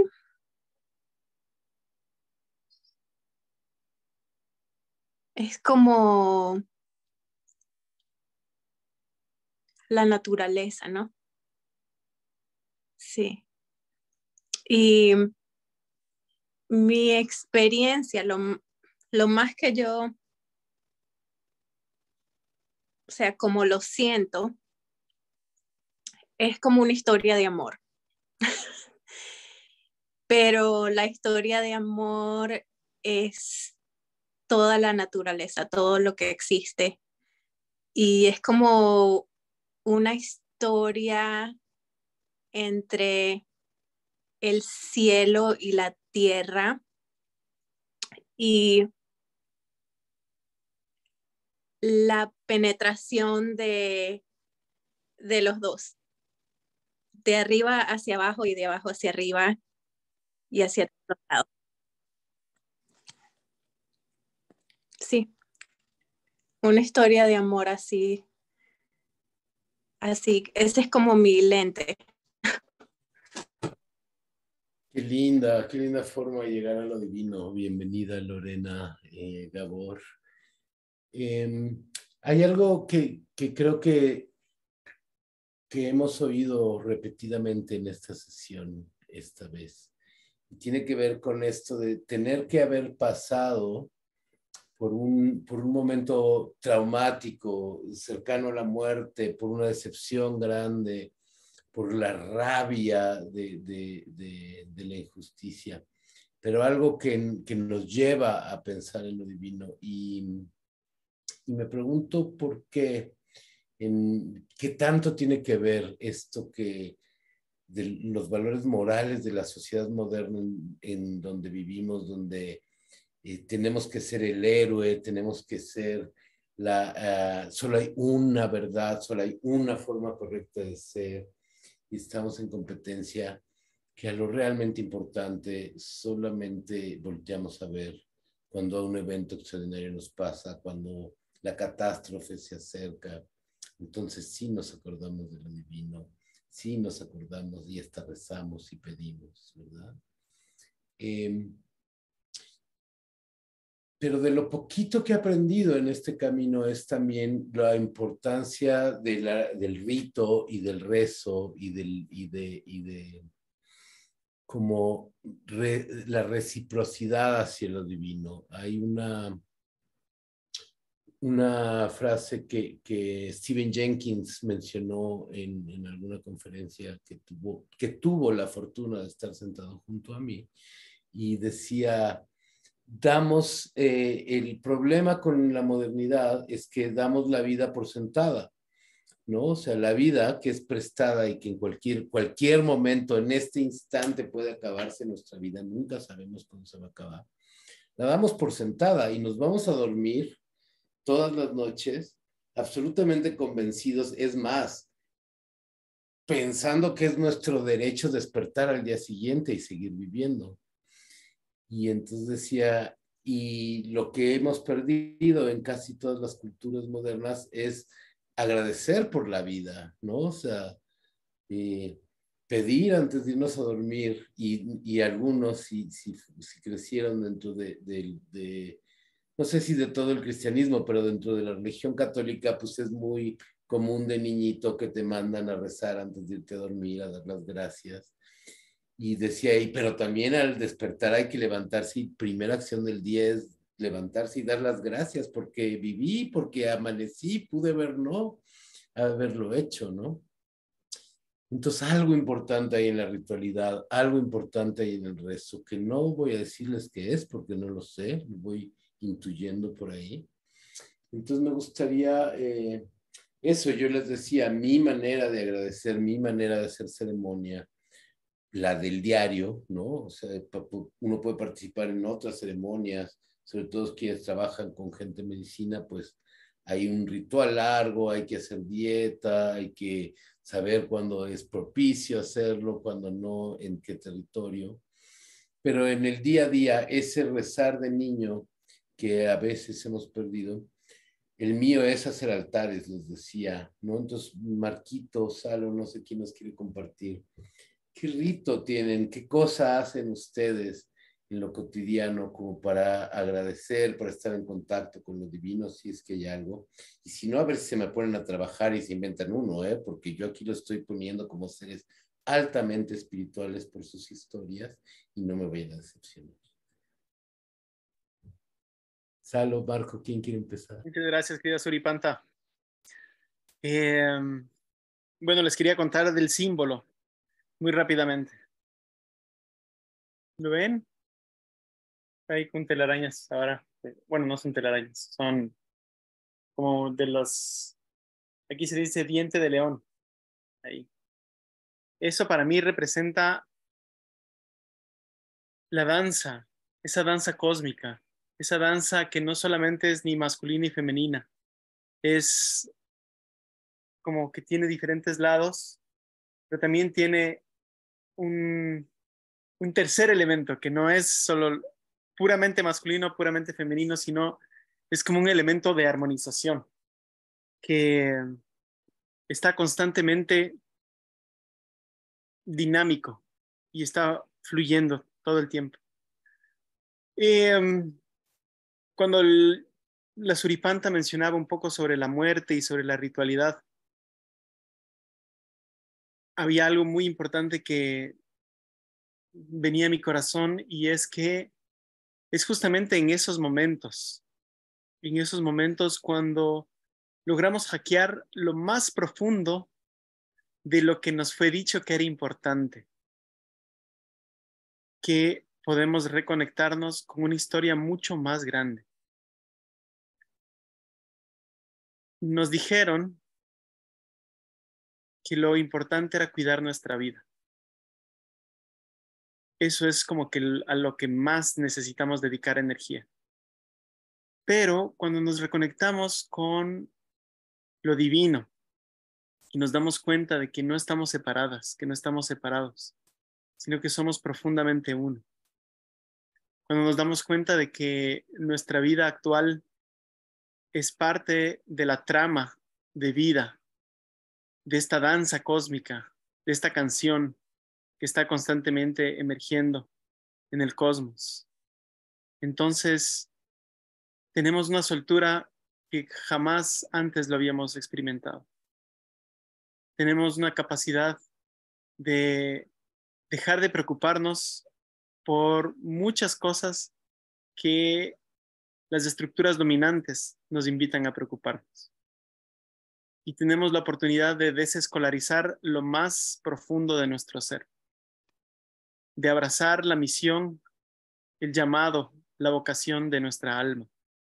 es como la naturaleza, ¿no? Sí. Y mi experiencia, lo más que yo, o sea, como lo siento, es como una historia de amor. Pero la historia de amor es toda la naturaleza, todo lo que existe. Y es como una historia entre el cielo y la tierra y la penetración de los dos, de arriba hacia abajo y de abajo hacia arriba y hacia todos lados. Sí, una historia de amor así, así, ese es como mi lente. Qué linda forma de llegar a lo divino. Bienvenida, Lorena, Gabor. Hay algo que creo que hemos oído repetidamente en esta sesión esta vez. Y tiene que ver con esto de tener que haber pasado por un momento traumático, cercano a la muerte, por una decepción grande, por la rabia de la injusticia, pero algo que nos lleva a pensar en lo divino. Y me pregunto por qué, qué tanto tiene que ver esto que de los valores morales de la sociedad moderna en donde vivimos, donde tenemos que ser el héroe, tenemos que ser solo hay una verdad, solo hay una forma correcta de ser, y estamos en competencia, que a lo realmente importante solamente volteamos a ver cuando un evento extraordinario nos pasa, cuando la catástrofe se acerca. Entonces sí nos acordamos de lo divino, sí nos acordamos y hasta rezamos y pedimos, ¿verdad? Pero de lo poquito que he aprendido en este camino es también la importancia del rito y del rezo y de como la reciprocidad hacia lo divino. Hay una frase que Stephen Jenkins mencionó en alguna conferencia que tuvo la fortuna de estar sentado junto a mí, y decía: el problema con la modernidad es que damos la vida por sentada, ¿no? O sea, la vida que es prestada y que en cualquier momento, en este instante puede acabarse nuestra vida, nunca sabemos cuándo se va a acabar, la damos por sentada y nos vamos a dormir todas las noches absolutamente convencidos, es más, pensando que es nuestro derecho despertar al día siguiente y seguir viviendo. Y entonces decía, y lo que hemos perdido en casi todas las culturas modernas es agradecer por la vida, ¿no? O sea, pedir antes de irnos a dormir, y algunos, si crecieron dentro no sé si de todo el cristianismo, pero dentro de la religión católica, pues es muy común de niñito que te mandan a rezar antes de irte a dormir, a dar las gracias. Y decía ahí, pero también al despertar hay que levantarse, y primera acción del día es levantarse y dar las gracias porque viví, porque amanecí, pude haberlo hecho, ¿no? Entonces algo importante hay en la ritualidad, algo importante hay en el rezo, que no voy a decirles qué es porque no lo sé, lo voy intuyendo por ahí. Entonces me gustaría eso, yo les decía, mi manera de agradecer, mi manera de hacer ceremonia, la del diario, ¿no? O sea, uno puede participar en otras ceremonias, sobre todo quienes trabajan con gente de medicina, pues hay un ritual largo, hay que hacer dieta, hay que saber cuándo es propicio hacerlo, cuándo no, en qué territorio. Pero en el día a día, ese rezar de niño que a veces hemos perdido, el mío es hacer altares, les decía, ¿no? Entonces, Marquito, Salo, no sé quién nos quiere compartir. ¿Qué rito tienen? ¿Qué cosa hacen ustedes en lo cotidiano como para agradecer, para estar en contacto con lo divino, si es que hay algo? Y si no, a ver si se me ponen a trabajar y se inventan uno, porque yo aquí lo estoy poniendo como seres altamente espirituales por sus historias y no me vayan a decepcionar. Salo, Marco, ¿quién quiere empezar? Muchas gracias, querida Suripanta. Bueno, les quería contar del símbolo muy rápidamente. ¿Lo ven? Ahí con telarañas ahora. Bueno, no son telarañas, son como de los... Aquí se dice diente de león. Ahí. Eso para mí representa la danza, esa danza cósmica, esa danza que no solamente es ni masculina ni femenina, es como que tiene diferentes lados, pero también tiene un tercer elemento que no es solo puramente masculino, puramente femenino, sino es como un elemento de armonización que está constantemente dinámico y está fluyendo todo el tiempo. Cuando la Suripanta mencionaba un poco sobre la muerte y sobre la ritualidad, había algo muy importante que venía a mi corazón, y es que es justamente en esos momentos cuando logramos hackear lo más profundo de lo que nos fue dicho que era importante, que podemos reconectarnos con una historia mucho más grande. Nos dijeron que lo importante era cuidar nuestra vida. Eso es como que a lo que más necesitamos dedicar energía. Pero cuando nos reconectamos con lo divino y nos damos cuenta de que no estamos separadas, que no estamos separados, sino que somos profundamente uno. Cuando nos damos cuenta de que nuestra vida actual es parte de la trama de vida, de esta danza cósmica, de esta canción que está constantemente emergiendo en el cosmos. Entonces, tenemos una soltura que jamás antes lo habíamos experimentado. Tenemos una capacidad de dejar de preocuparnos por muchas cosas que las estructuras dominantes nos invitan a preocuparnos. Y tenemos la oportunidad de desescolarizar lo más profundo de nuestro ser, de abrazar la misión, el llamado, la vocación de nuestra alma.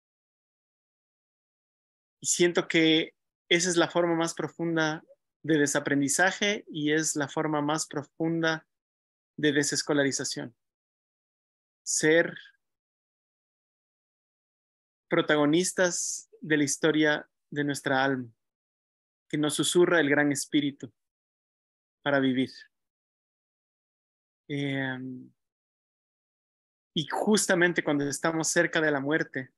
Y siento que esa es la forma más profunda de desaprendizaje y es la forma más profunda de desescolarización. Ser protagonistas de la historia de nuestra alma, que nos susurra el gran espíritu para vivir. Y justamente cuando estamos cerca de la muerte,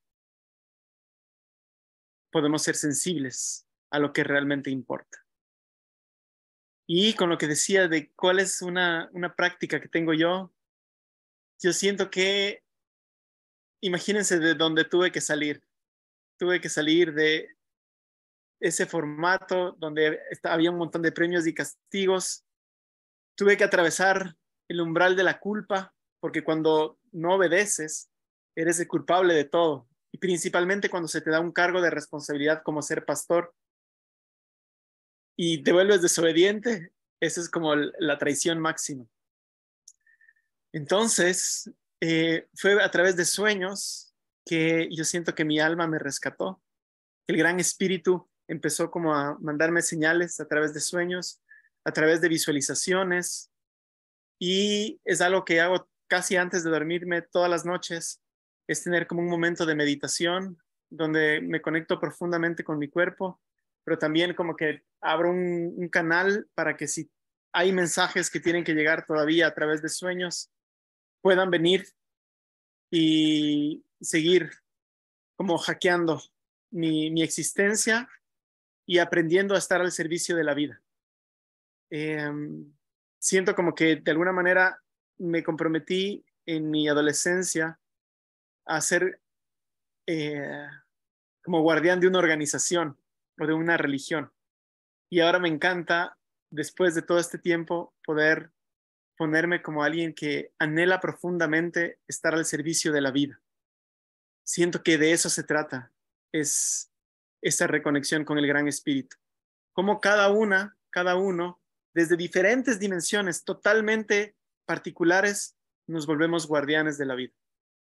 podemos ser sensibles a lo que realmente importa. Y con lo que decía de cuál es una práctica que tengo yo siento que, imagínense de dónde tuve que salir. Tuve que salir de ese formato donde había un montón de premios y castigos. Tuve que atravesar el umbral de la culpa, porque cuando no obedeces, eres el culpable de todo. Y principalmente cuando se te da un cargo de responsabilidad como ser pastor y te vuelves desobediente, esa es como la traición máxima. Entonces, fue a través de sueños que yo siento que mi alma me rescató. El gran espíritu empezó como a mandarme señales a través de sueños, a través de visualizaciones, y es algo que hago casi antes de dormirme todas las noches, es tener como un momento de meditación donde me conecto profundamente con mi cuerpo, pero también como que abro un canal para que si hay mensajes que tienen que llegar todavía a través de sueños, puedan venir y seguir como hackeando mi existencia y aprendiendo a estar al servicio de la vida. Siento como que de alguna manera me comprometí en mi adolescencia a ser como guardián de una organización o de una religión. Y ahora me encanta, después de todo este tiempo, poder ponerme como alguien que anhela profundamente estar al servicio de la vida. Siento que de eso se trata, es esa reconexión con el gran espíritu. Como cada uno, desde diferentes dimensiones totalmente particulares, nos volvemos guardianes de la vida.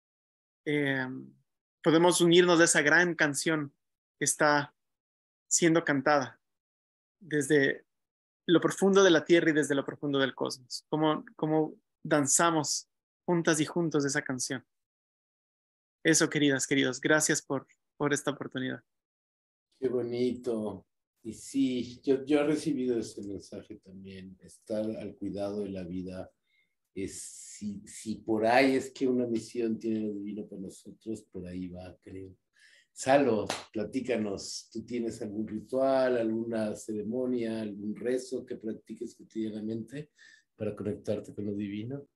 Podemos unirnos de esa gran canción que está siendo cantada desde lo profundo de la tierra y desde lo profundo del cosmos. Como danzamos juntas y juntos esa canción. Eso, queridas, queridos, gracias por esta oportunidad. Qué bonito. Y sí, yo he recibido ese mensaje también, estar al cuidado de la vida. Si por ahí es que una misión tiene lo divino para nosotros, por ahí va, creo. Salo, platícanos, ¿tú tienes algún ritual, alguna ceremonia, algún rezo que practiques cotidianamente para conectarte con lo divino?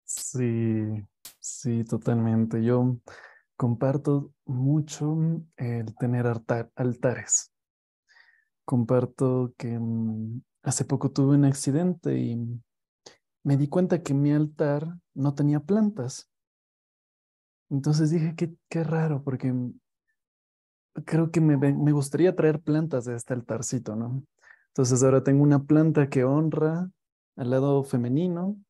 Sí, totalmente. Yo comparto mucho el tener altares. Comparto que hace poco tuve un accidente y me di cuenta que mi altar no tenía plantas. Entonces dije, qué raro, porque creo que me gustaría traer plantas de este altarcito, ¿no? Entonces ahora tengo una planta que honra al lado femenino,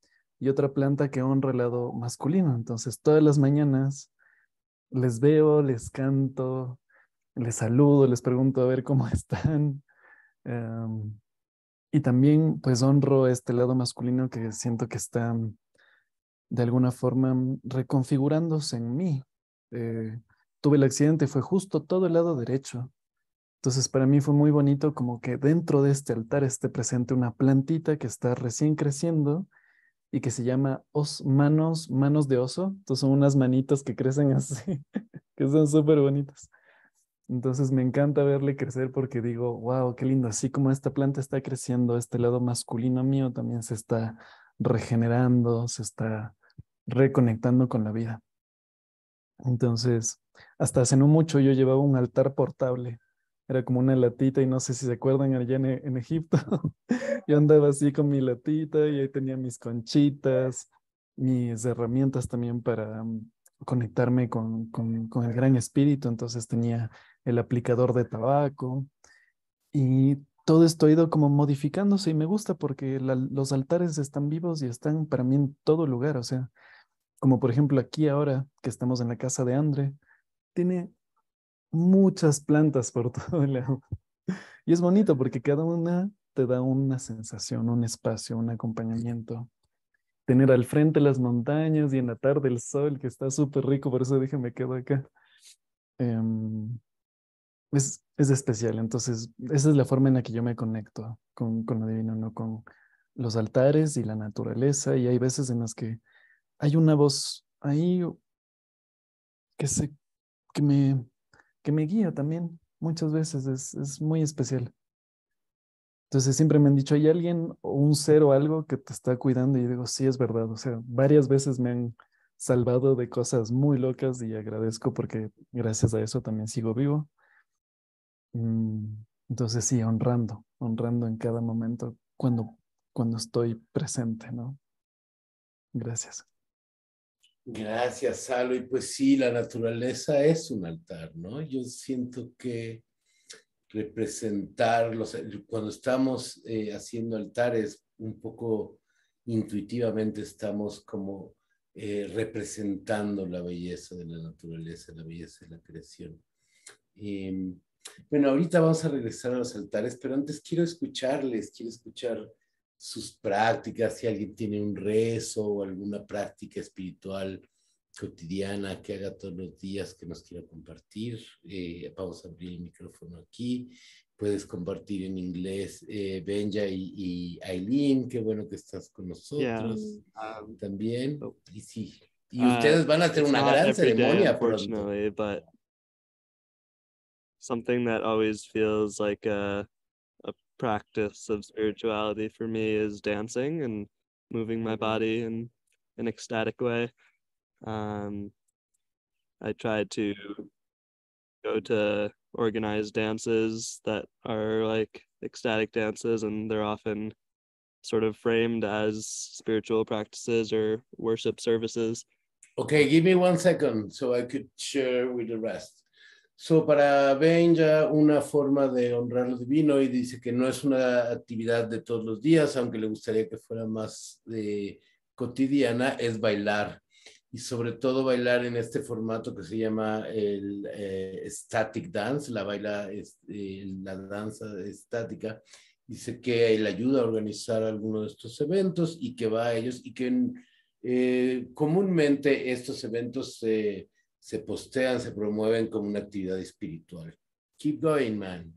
y otra planta que honra el lado masculino. Entonces, todas las mañanas les veo, les canto, les saludo, les pregunto a ver cómo están. Em, y también, pues, honro este lado masculino que siento que está de alguna forma reconfigurándose en mí. Eh, Tuve el accidente, fue justo todo el lado derecho. Entonces, para mí fue muy bonito como que dentro de este altar esté presente una plantita que está recién creciendo y que se llama manos de oso. Entonces, son unas manitas que crecen así, que son súper bonitas. Entonces, me encanta verle crecer porque digo, wow, qué lindo. Así como esta planta está creciendo, este lado masculino mío también se está regenerando, se está reconectando con la vida. Entonces, hasta hace no mucho yo llevaba un altar portable. Era como una latita y no sé si se acuerdan allá en Egipto. Yo andaba así con mi latita y ahí tenía mis conchitas, mis herramientas también para conectarme con el Gran Espíritu. Entonces tenía el aplicador de tabaco y todo esto ha ido como modificándose y me gusta porque los altares están vivos y están para mí en todo lugar. O sea, como por ejemplo aquí ahora que estamos en la casa de André, tiene muchas plantas por todo el lado. Y es bonito porque cada una te da una sensación, un espacio, un acompañamiento. Tener al frente las montañas y en la tarde el sol, que está súper rico, por eso dije me quedo acá. Em, es especial, entonces esa es la forma en la que yo me conecto con lo divino, ¿no? Con los altares y la naturaleza. Y hay veces en las que hay una voz ahí que, se, que, me, que me guía también. Muchas veces es muy especial. Entonces siempre me han dicho, ¿hay alguien o un ser o algo que te está cuidando? Y yo digo, sí, es verdad. O sea, varias veces me han salvado de cosas muy locas y agradezco porque gracias a eso también sigo vivo. Entonces sí, honrando en cada momento cuando estoy presente, ¿no? Gracias. Gracias, Salo. Y pues sí, la naturaleza es un altar, ¿no? Yo siento que representar cuando estamos haciendo altares, un poco intuitivamente estamos como representando la belleza de la naturaleza, la belleza de la creación. Eh, bueno, ahorita vamos a regresar a los altares, pero antes quiero escuchar sus prácticas, si alguien tiene un rezo o alguna práctica espiritual cotidiana que haga todos los días que nos quiera compartir. Vamos a abrir el micrófono aquí. Puedes compartir en inglés, Benja y Aileen, qué bueno que estás con Yeah. nosotros también. Oh, Y sí, y ustedes van a hacer it's una not gran every day, ceremonia pronto. unfortunately, but something that always feels like a practice of spirituality for me is dancing and moving my body in an ecstatic way. I try to go to organized dances that are like ecstatic dances, and they're often sort of framed as spiritual practices or worship services. Okay, give me 1 second so I could share with the rest. So, para Benja, una forma de honrar lo divino, y dice que no es una actividad de todos los días, aunque le gustaría que fuera más cotidiana, es bailar. Y sobre todo bailar en este formato que se llama el static dance, la danza estática. Dice que le ayuda a organizar algunos de estos eventos y que va a ellos y que comúnmente estos eventos se postean, se promueven como una actividad espiritual. Keep going, man.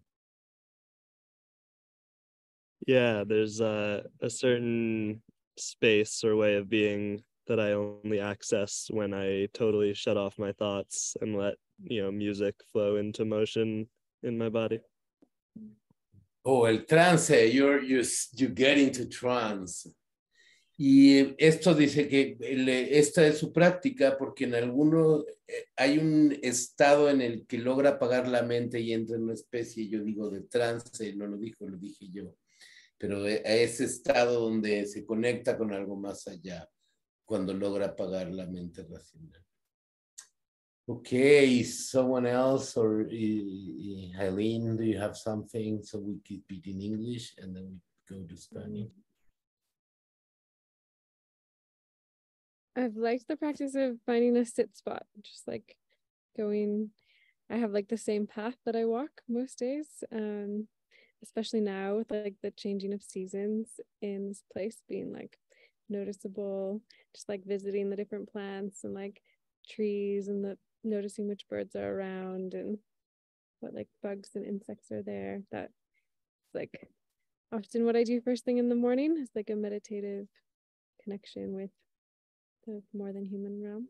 Yeah, there's a certain space or way of being that I only access when I totally shut off my thoughts and let, music flow into motion in my body. Oh, el trance, you get into trance. Y esto dice que esta es su práctica porque en alguno hay un estado en el que logra apagar la mente y entra en una especie, yo digo, de trance, no lo dijo, lo dije yo, pero a ese estado donde se conecta con algo más allá, cuando logra apagar la mente racional. Okay, someone else or Eileen, do you have something so we keep it in English and then we go to Spanish? I've liked the practice of finding a sit spot, just like going. I have like the same path that I walk most days, especially now with like the changing of seasons in this place being like noticeable, just like visiting the different plants and like trees and noticing which birds are around and what like bugs and insects are there. That's like often what I do first thing in the morning is like a meditative connection with the more than human realm.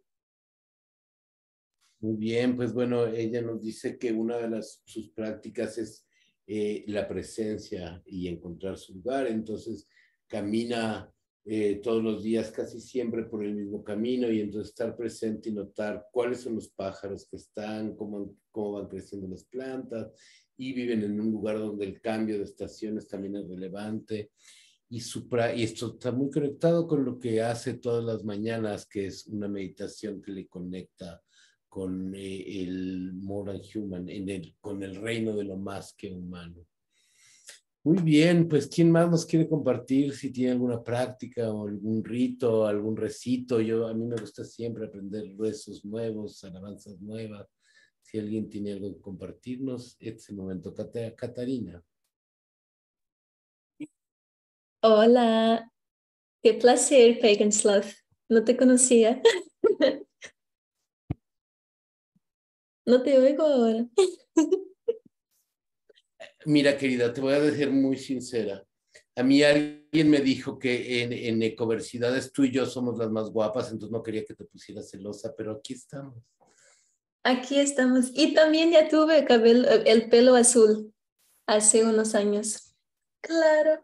Muy bien, pues bueno, ella nos dice que una de sus prácticas es la presencia y encontrar su lugar, entonces camina todos los días casi siempre por el mismo camino y entonces estar presente y notar cuáles son los pájaros que están, cómo van creciendo las plantas y viven en un lugar donde el cambio de estaciones también es relevante. Y esto está muy conectado con lo que hace todas las mañanas, que es una meditación que le conecta con el more than human, con el reino de lo más que humano. Muy bien, pues ¿quién más nos quiere compartir si tiene alguna práctica o algún rito, algún recito? A mí me gusta siempre aprender rezos nuevos, alabanzas nuevas. Si alguien tiene algo que compartirnos, este es el momento. Catarina. Hola, qué placer, Pagan Sloth. No te conocía. No te oigo ahora. Mira, querida, te voy a decir muy sincera. A mí alguien me dijo que en Ecoversidades tú y yo somos las más guapas, entonces no quería que te pusieras celosa, pero aquí estamos. Aquí estamos. Y también ya tuve el pelo azul hace unos años. Claro.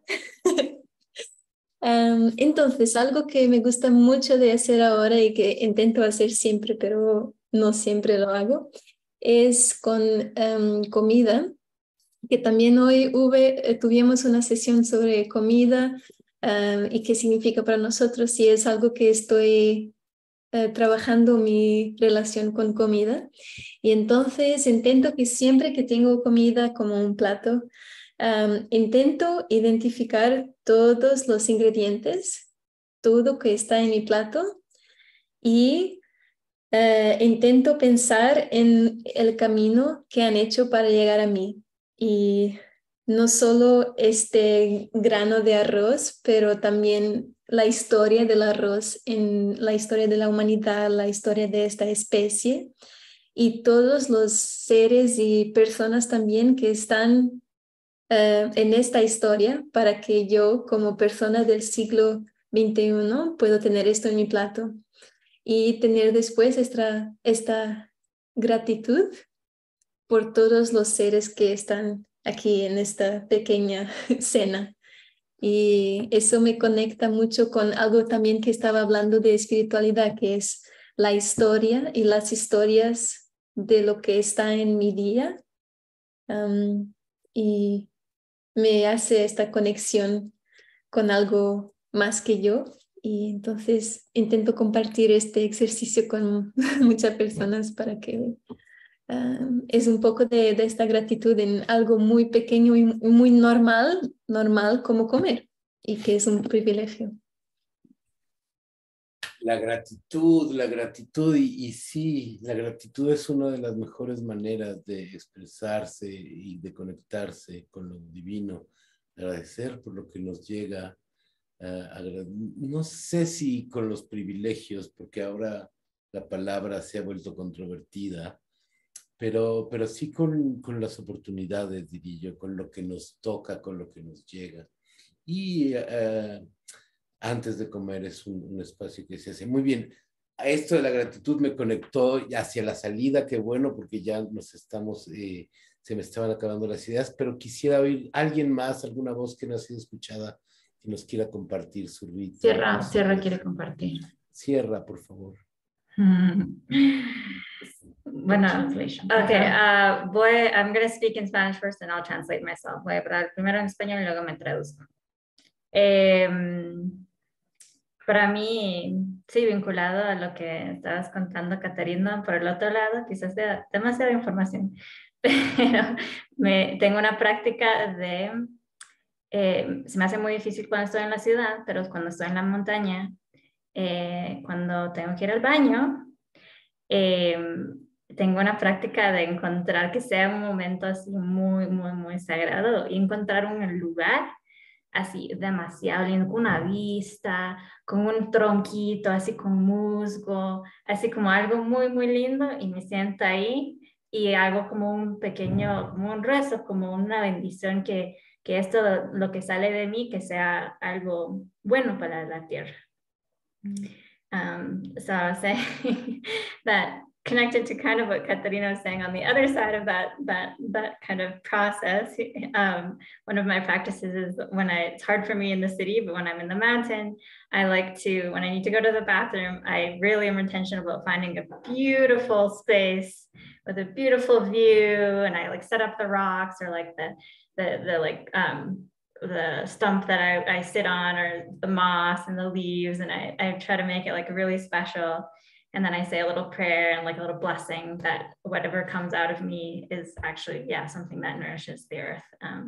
Entonces, algo que me gusta mucho de hacer ahora y que intento hacer siempre, pero no siempre lo hago, es con comida, que también hoy tuvimos una sesión sobre comida y qué significa para nosotros, y es algo que estoy trabajando mi relación con comida. Y entonces intento que siempre que tengo comida como un plato, intento identificar todos los ingredientes, todo que está en mi plato, y intento pensar en el camino que han hecho para llegar a mí. Y no solo este grano de arroz, pero también la historia del arroz, en la historia de la humanidad, la historia de esta especie y todos los seres y personas también que están en esta historia para que yo como persona del siglo XXI pueda tener esto en mi plato y tener después esta gratitud por todos los seres que están aquí en esta pequeña cena. Y eso me conecta mucho con algo también que estaba hablando de espiritualidad, que es la historia y las historias de lo que está en mi día. Y me hace esta conexión con algo más que yo. Y entonces intento compartir este ejercicio con muchas personas para que es un poco de esta gratitud en algo muy pequeño y muy normal como comer, y que es un privilegio. La gratitud y sí, la gratitud es una de las mejores maneras de expresarse y de conectarse con lo divino, agradecer por lo que nos llega, no sé si con los privilegios, porque ahora la palabra se ha vuelto controvertida, pero sí con las oportunidades, diría yo, con lo que nos toca, con lo que nos llega. Y antes de comer es un espacio que se hace muy bien. A esto de la gratitud me conectó hacia la salida, qué bueno, porque ya se me estaban acabando las ideas, pero quisiera oír a alguien más, alguna voz que no ha sido escuchada, que nos quiera compartir su rito. Sierra quiere compartir. Sierra, por favor. Buena translation. Okay, I'm going to speak in Spanish first and I'll translate myself. Voy a hablar primero en español y luego me traduzco. Para mí, sí, vinculado a lo que estabas contando, Catarina, por el otro lado, quizás sea demasiada información, pero tengo una práctica se me hace muy difícil cuando estoy en la ciudad, pero cuando estoy en la montaña, cuando tengo que ir al baño, tengo una práctica de encontrar que sea un momento así muy, muy, muy sagrado y encontrar un lugar así demasiado lindo, con una vista, con un tronquito, así con musgo, así como algo muy, muy lindo y me siento ahí y hago como un pequeño, como un rezo, como una bendición que esto, lo que sale de mí, que sea algo bueno para la tierra. So I was saying that connected to kind of what Catarina was saying on the other side of that kind of process. One of my practices is it's hard for me in the city, but when I'm in the mountain, I like to, when I need to go to the bathroom, I really am intentional about finding a beautiful space with a beautiful view, and I like set up the rocks or like the stump that I sit on, or the moss and the leaves, and I try to make it like really special. And then I say a little prayer and like a little blessing that whatever comes out of me is actually, something that nourishes the earth.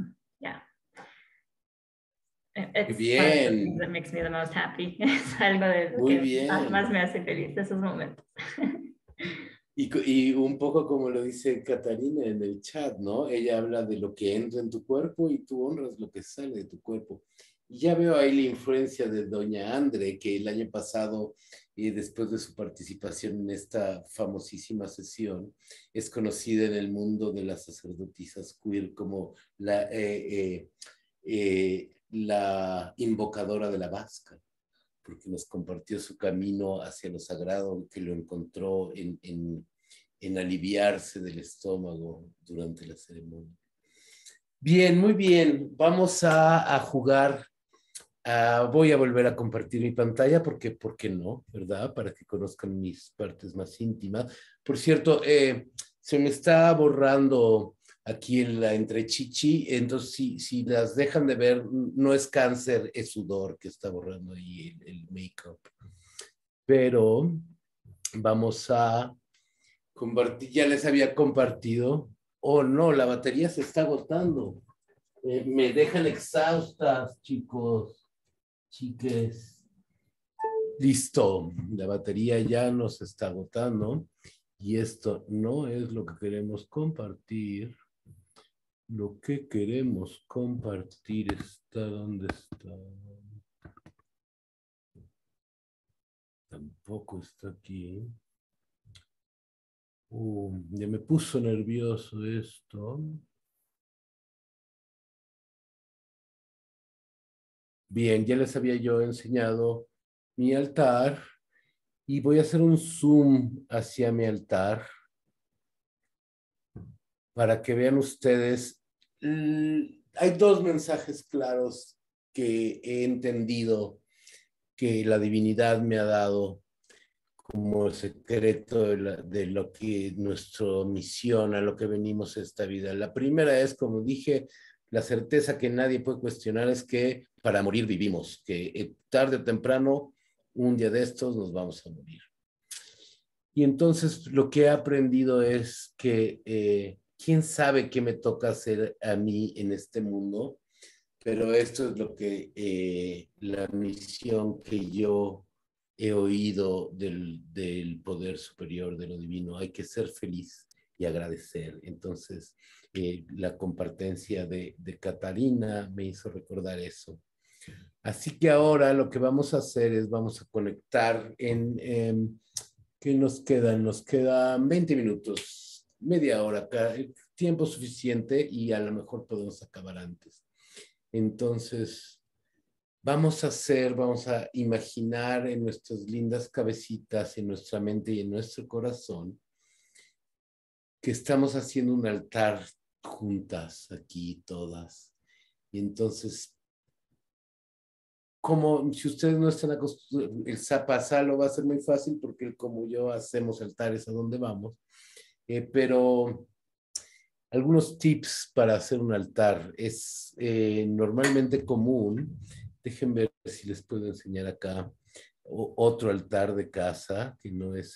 It's bien. that makes me the most happy. Es algo de lo Muy que bien. más me hace feliz, esos momentos. Y un poco como lo dice Catarina en el chat, ¿no? Ella habla de lo que entra en tu cuerpo y tú honras lo que sale de tu cuerpo. Y ya veo ahí la influencia de doña Andre, que el año pasado, después de su participación en esta famosísima sesión, es conocida en el mundo de las sacerdotisas queer como la invocadora de la vasca, porque nos compartió su camino hacia lo sagrado, que lo encontró en aliviarse del estómago durante la ceremonia. Bien, muy bien. Vamos a jugar. Voy a volver a compartir mi pantalla porque, ¿por qué no? ¿Verdad? Para que conozcan mis partes más íntimas. Por cierto, se me está borrando aquí la entrechichi, entonces si las dejan de ver, no es cáncer, es sudor que está borrando ahí el make-up. Pero vamos a compartir, ya les había compartido. Oh no, la batería se está agotando. Me dejan exhaustas, chicos, chiques. Listo, la batería ya nos está agotando y esto no es lo que queremos compartir. Lo que queremos compartir está donde está. Tampoco está aquí. Ya me puso nervioso esto. Bien, ya les había yo enseñado mi altar y voy a hacer un zoom hacia mi altar para que vean ustedes. Hay dos mensajes claros que he entendido que la divinidad me ha dado como secreto de lo que nuestra misión, a lo que venimos a esta vida. La primera es, como dije, la certeza que nadie puede cuestionar es que para morir vivimos, que tarde o temprano, un día de estos, nos vamos a morir. Y entonces lo que he aprendido es que quién sabe qué me toca hacer a mí en este mundo, pero esto es lo que la misión que yo he oído del poder superior, de lo divino. Hay que ser feliz y agradecer. Entonces, la compartencia de Catarina me hizo recordar eso. Así que ahora lo que vamos a hacer es vamos a conectar ¿qué nos quedan? Nos quedan 20 minutos, media hora, tiempo suficiente y a lo mejor podemos acabar antes. Entonces, vamos a imaginar en nuestras lindas cabecitas, en nuestra mente y en nuestro corazón, que estamos haciendo un altar juntas aquí todas. Y entonces, como si ustedes no están acostumbrados, el zapasalo va a ser muy fácil porque como yo hacemos altares a donde vamos, pero algunos tips para hacer un altar es normalmente común. Dejen ver si les puedo enseñar acá otro altar de casa, que no es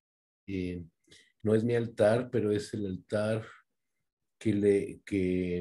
mi altar, pero es el altar que le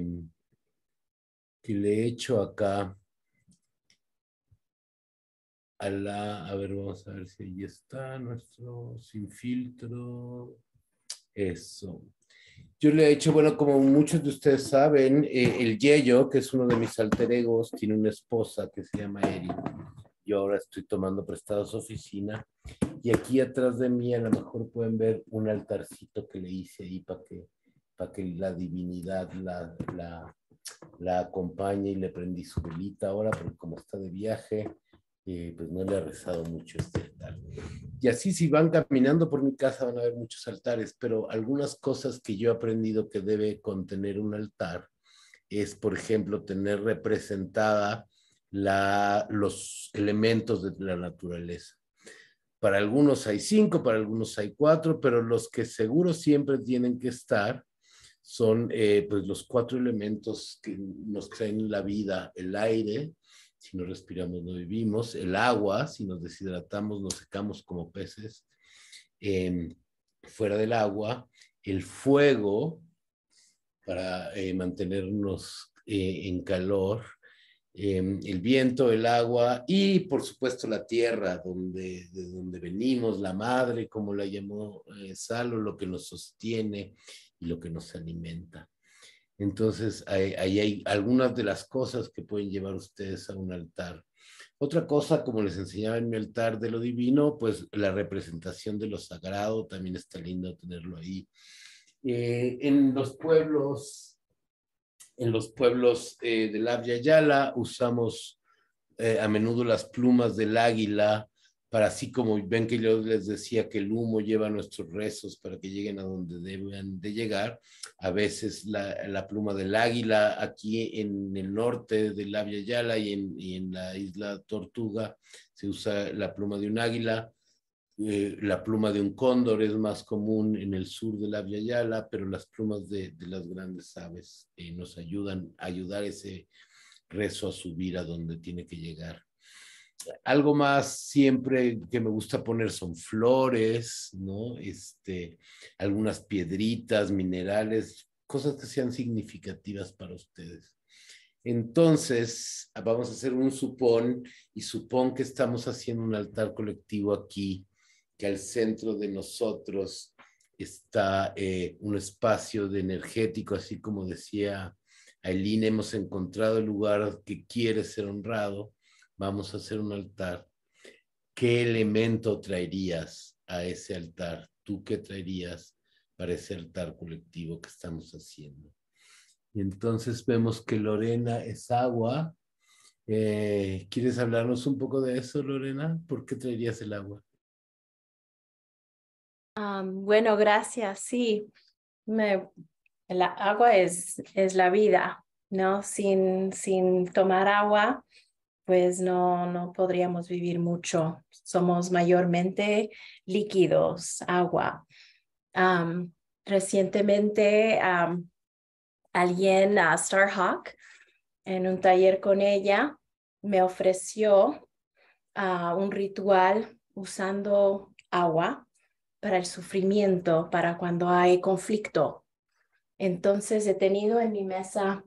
he hecho acá a ver, vamos a ver si ahí está nuestro sin filtro. Eso. Yo le he hecho, bueno, como muchos de ustedes saben, el Yeyo, que es uno de mis alter egos, tiene una esposa que se llama Eri. Yo ahora estoy tomando prestado su oficina. Y aquí atrás de mí a lo mejor pueden ver un altarcito que le hice ahí para que la divinidad la acompañe, y le prendí su velita ahora, porque como está de viaje, pues no le ha rezado mucho este altar. Y así si van caminando por mi casa van a ver muchos altares, pero algunas cosas que yo he aprendido que debe contener un altar es, por ejemplo, tener representada los elementos de la naturaleza. Para algunos hay 5, para algunos hay 4, pero los que seguro siempre tienen que estar son pues los 4 elementos que nos traen la vida: el aire, si no respiramos no vivimos; el agua, si nos deshidratamos nos secamos como peces fuera del agua; el fuego, para mantenernos en calor; el viento, el agua y por supuesto la tierra, de donde venimos, la madre, como la llamó Salo, lo que nos sostiene y lo que nos alimenta. Entonces, ahí hay algunas de las cosas que pueden llevar ustedes a un altar. Otra cosa, como les enseñaba en mi altar de lo divino, pues la representación de lo sagrado, también está lindo tenerlo ahí. En los pueblos del Abya Yala usamos a menudo las plumas del águila, para, así como ven que yo les decía que el humo lleva nuestros rezos para que lleguen a donde deben de llegar. A veces la pluma del águila aquí en el norte del Abya Yala y en la isla Tortuga se usa la pluma de un águila. La pluma de un cóndor es más común en el sur de la Abya Yala, pero las plumas de las grandes aves nos ayudan a ayudar ese rezo a subir a donde tiene que llegar. Algo más siempre que me gusta poner son flores, ¿no? Algunas piedritas, minerales, cosas que sean significativas para ustedes. Entonces, vamos a hacer un supón, y supón que estamos haciendo un altar colectivo aquí, que al centro de nosotros está un espacio de energético, así como decía Aileen, hemos encontrado el lugar que quiere ser honrado. Vamos a hacer un altar. ¿Qué elemento traerías a ese altar? ¿Tú qué traerías para ese altar colectivo que estamos haciendo? Y entonces vemos que Lorena es agua. ¿Quieres hablarnos un poco de eso, Lorena? ¿Por qué traerías el agua? Bueno, gracias. Sí, el agua es la vida, ¿no? Sin tomar agua, pues no podríamos vivir mucho. Somos mayormente líquidos, agua. Recientemente, alguien, Starhawk, en un taller con ella, me ofreció un ritual usando agua para el sufrimiento, para cuando hay conflicto. Entonces he tenido en mi mesa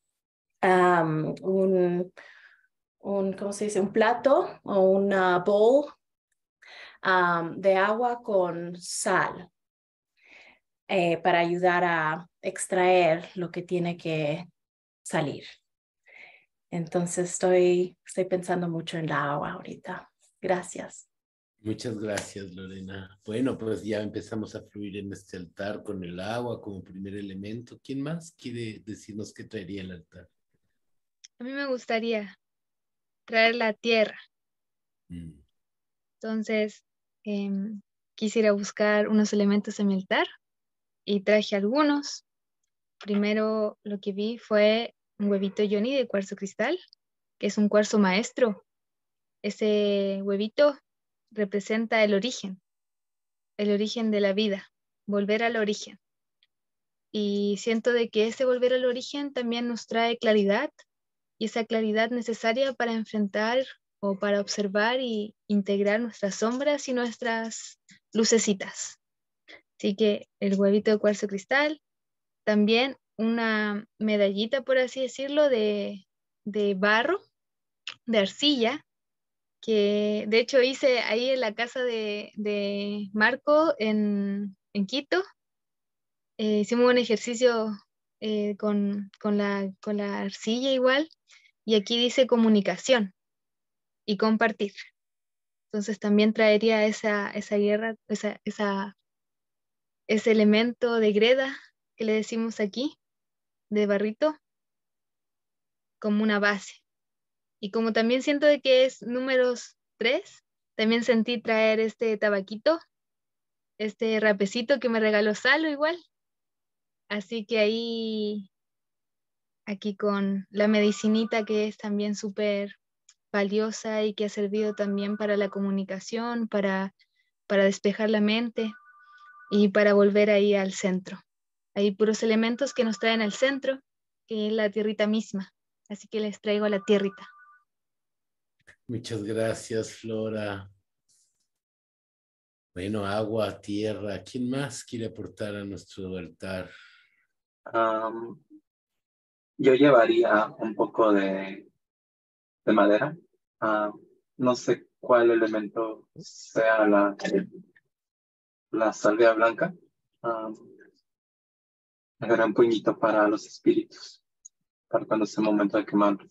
¿cómo se dice? Un plato o una bowl de agua con sal para ayudar a extraer lo que tiene que salir. Entonces estoy pensando mucho en la agua ahorita. Gracias. Muchas gracias, Lorena. Bueno, pues ya empezamos a fluir en este altar con el agua como primer elemento. ¿Quién más quiere decirnos qué traería el altar? A mí me gustaría traer la tierra. Entonces, quisiera buscar unos elementos en mi altar y traje algunos. Primero lo que vi fue un huevito Johnny de cuarzo cristal, que es un cuarzo maestro. Ese huevito representa el origen de la vida, volver al origen. Y siento de que ese volver al origen también nos trae claridad, y esa claridad necesaria para enfrentar o para observar y integrar nuestras sombras y nuestras lucecitas. Así que el huevito de cuarzo cristal, también una medallita, por así decirlo, de barro, de arcilla, que de hecho hice ahí en la casa de Marco en Quito. Hicimos un ejercicio con la arcilla igual, y aquí dice comunicación y compartir. Entonces también traería esa guerra, ese elemento de greda que le decimos aquí, de barrito, como una base. Y como también siento de que es números 3, también sentí traer este tabaquito, este rapecito que me regaló Salo igual. Así que ahí, aquí con la medicinita que es también súper valiosa y que ha servido también para la comunicación, para despejar la mente y para volver ahí al centro. Hay puros elementos que nos traen al centro, que es la tierrita misma. Así que les traigo la tierrita. Muchas gracias, Flora. Bueno, agua, tierra. ¿Quién más quiere aportar a nuestro altar? Yo llevaría un poco de madera. No sé cuál elemento sea la salvia blanca. Agarré un puñito para los espíritus, para cuando sea momento de quemarlos.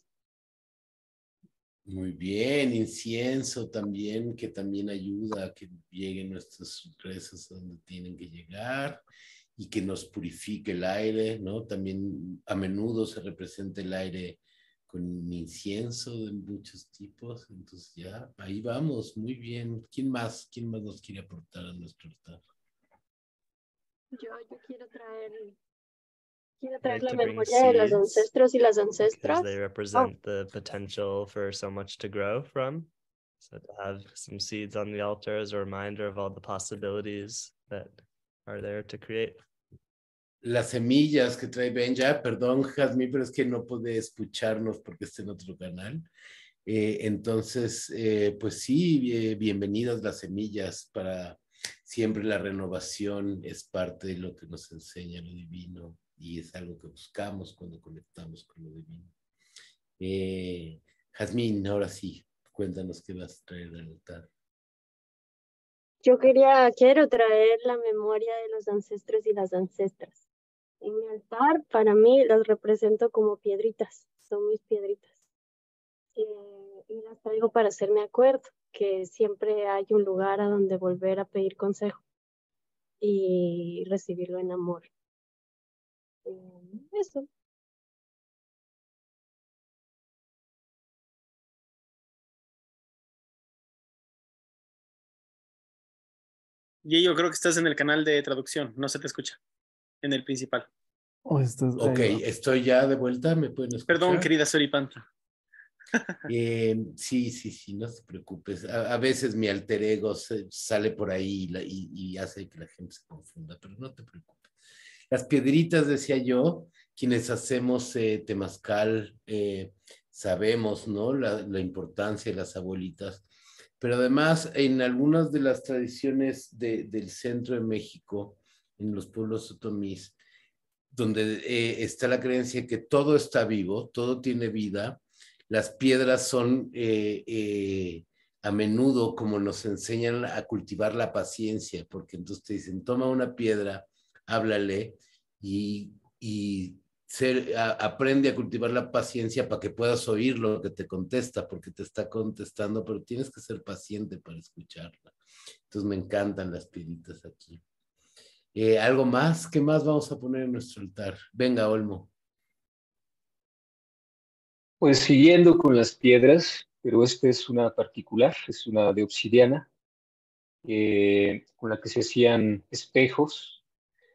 Muy bien, incienso también, que también ayuda a que lleguen nuestras rezos a donde tienen que llegar y que nos purifique el aire, ¿no? También a menudo se representa el aire con incienso de muchos tipos, entonces ya, ahí vamos, muy bien. ¿Quién más nos quiere aportar a nuestro altar? Yo quiero traer Like la to bring memoria de los seeds ancestros y las because ancestras. they represent the potential for so much to grow from. So to have some seeds on the altar as a reminder of all the possibilities that are there to create. Las semillas que trae Benja, perdón, Jazmín, pero es que no puede escucharnos porque está en otro canal. Entonces, pues sí, bienvenidas las semillas. Para siempre la renovación es parte de lo que nos enseña lo divino y es algo que buscamos cuando conectamos con lo divino. Jazmín, ahora sí, cuéntanos qué vas a traer al altar. Yo quiero traer la memoria de los ancestros y las ancestras. En mi altar, para mí, las represento como piedritas, son mis piedritas. Y las traigo para hacerme acuerdo, que siempre hay un lugar a donde volver a pedir consejo y recibirlo en amor. Eso. Y yo creo que estás en el canal de traducción, no se te escucha, en el principal. Ok, estoy ya de vuelta, ¿me pueden escuchar? Perdón, querida Soripanta. Sí, no te preocupes. A veces mi alter ego sale por ahí y hace que la gente se confunda, pero no te preocupes. Las piedritas, decía yo, quienes hacemos temazcal, sabemos, ¿no? La importancia de las abuelitas, pero además en algunas de las tradiciones del centro de México, en los pueblos otomís, donde está la creencia que todo está vivo, todo tiene vida. Las piedras son a menudo como nos enseñan a cultivar la paciencia, porque entonces te dicen, toma una piedra, háblale y aprende a cultivar la paciencia para que puedas oír lo que te contesta, porque te está contestando, pero tienes que ser paciente para escucharla. Entonces me encantan las piedritas aquí. ¿Algo más? ¿Qué más vamos a poner en nuestro altar? Venga, Olmo. Pues siguiendo con las piedras, pero esta es una particular, es una de obsidiana, con la que se hacían espejos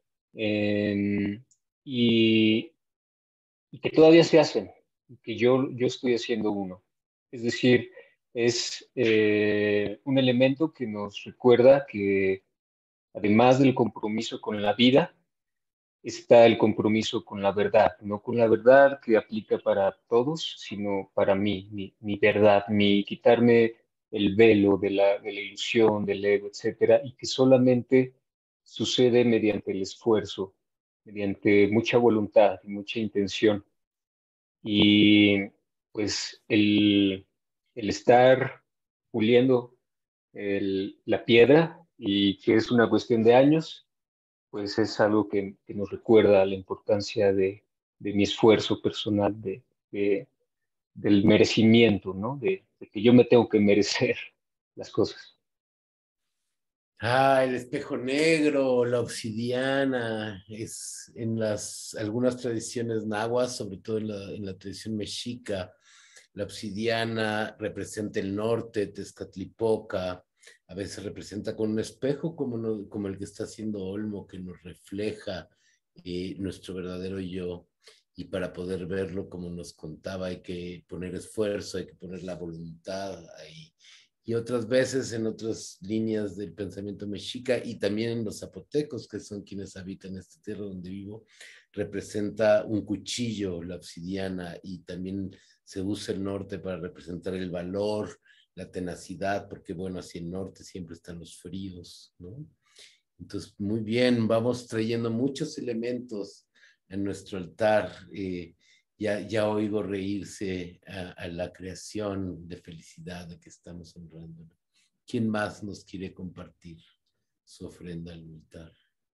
y que todavía se hacen, que yo estoy haciendo uno. Es decir, es un elemento que nos recuerda que además del compromiso con la vida, está el compromiso con la verdad, no con la verdad que aplica para todos, sino para mí, mi verdad, mi quitarme el velo de la ilusión, del ego, etcétera, y que solamente sucede mediante el esfuerzo, mediante mucha voluntad y mucha intención. Y pues el estar puliendo la piedra y que es una cuestión de años, pues es algo que nos recuerda la importancia de mi esfuerzo personal, del merecimiento, ¿no? De que yo me tengo que merecer las cosas. Ah, el espejo negro, la obsidiana, es en algunas tradiciones nahuas, sobre todo en la tradición mexica, la obsidiana representa el norte, Tezcatlipoca, a veces representa con un espejo como el que está haciendo Olmo, que nos refleja nuestro verdadero yo. Y para poder verlo, como nos contaba, hay que poner esfuerzo, hay que poner la voluntad ahí. Y otras veces en otras líneas del pensamiento mexica y también en los zapotecos, que son quienes habitan esta tierra donde vivo, representa un cuchillo, la obsidiana, y también se usa el norte para representar el valor, la tenacidad, porque bueno, hacia el norte siempre están los fríos, ¿no? Entonces, muy bien, vamos trayendo muchos elementos en nuestro altar. Ya oigo reírse a la creación de felicidad de que estamos honrando. ¿Quién más nos quiere compartir su ofrenda al altar?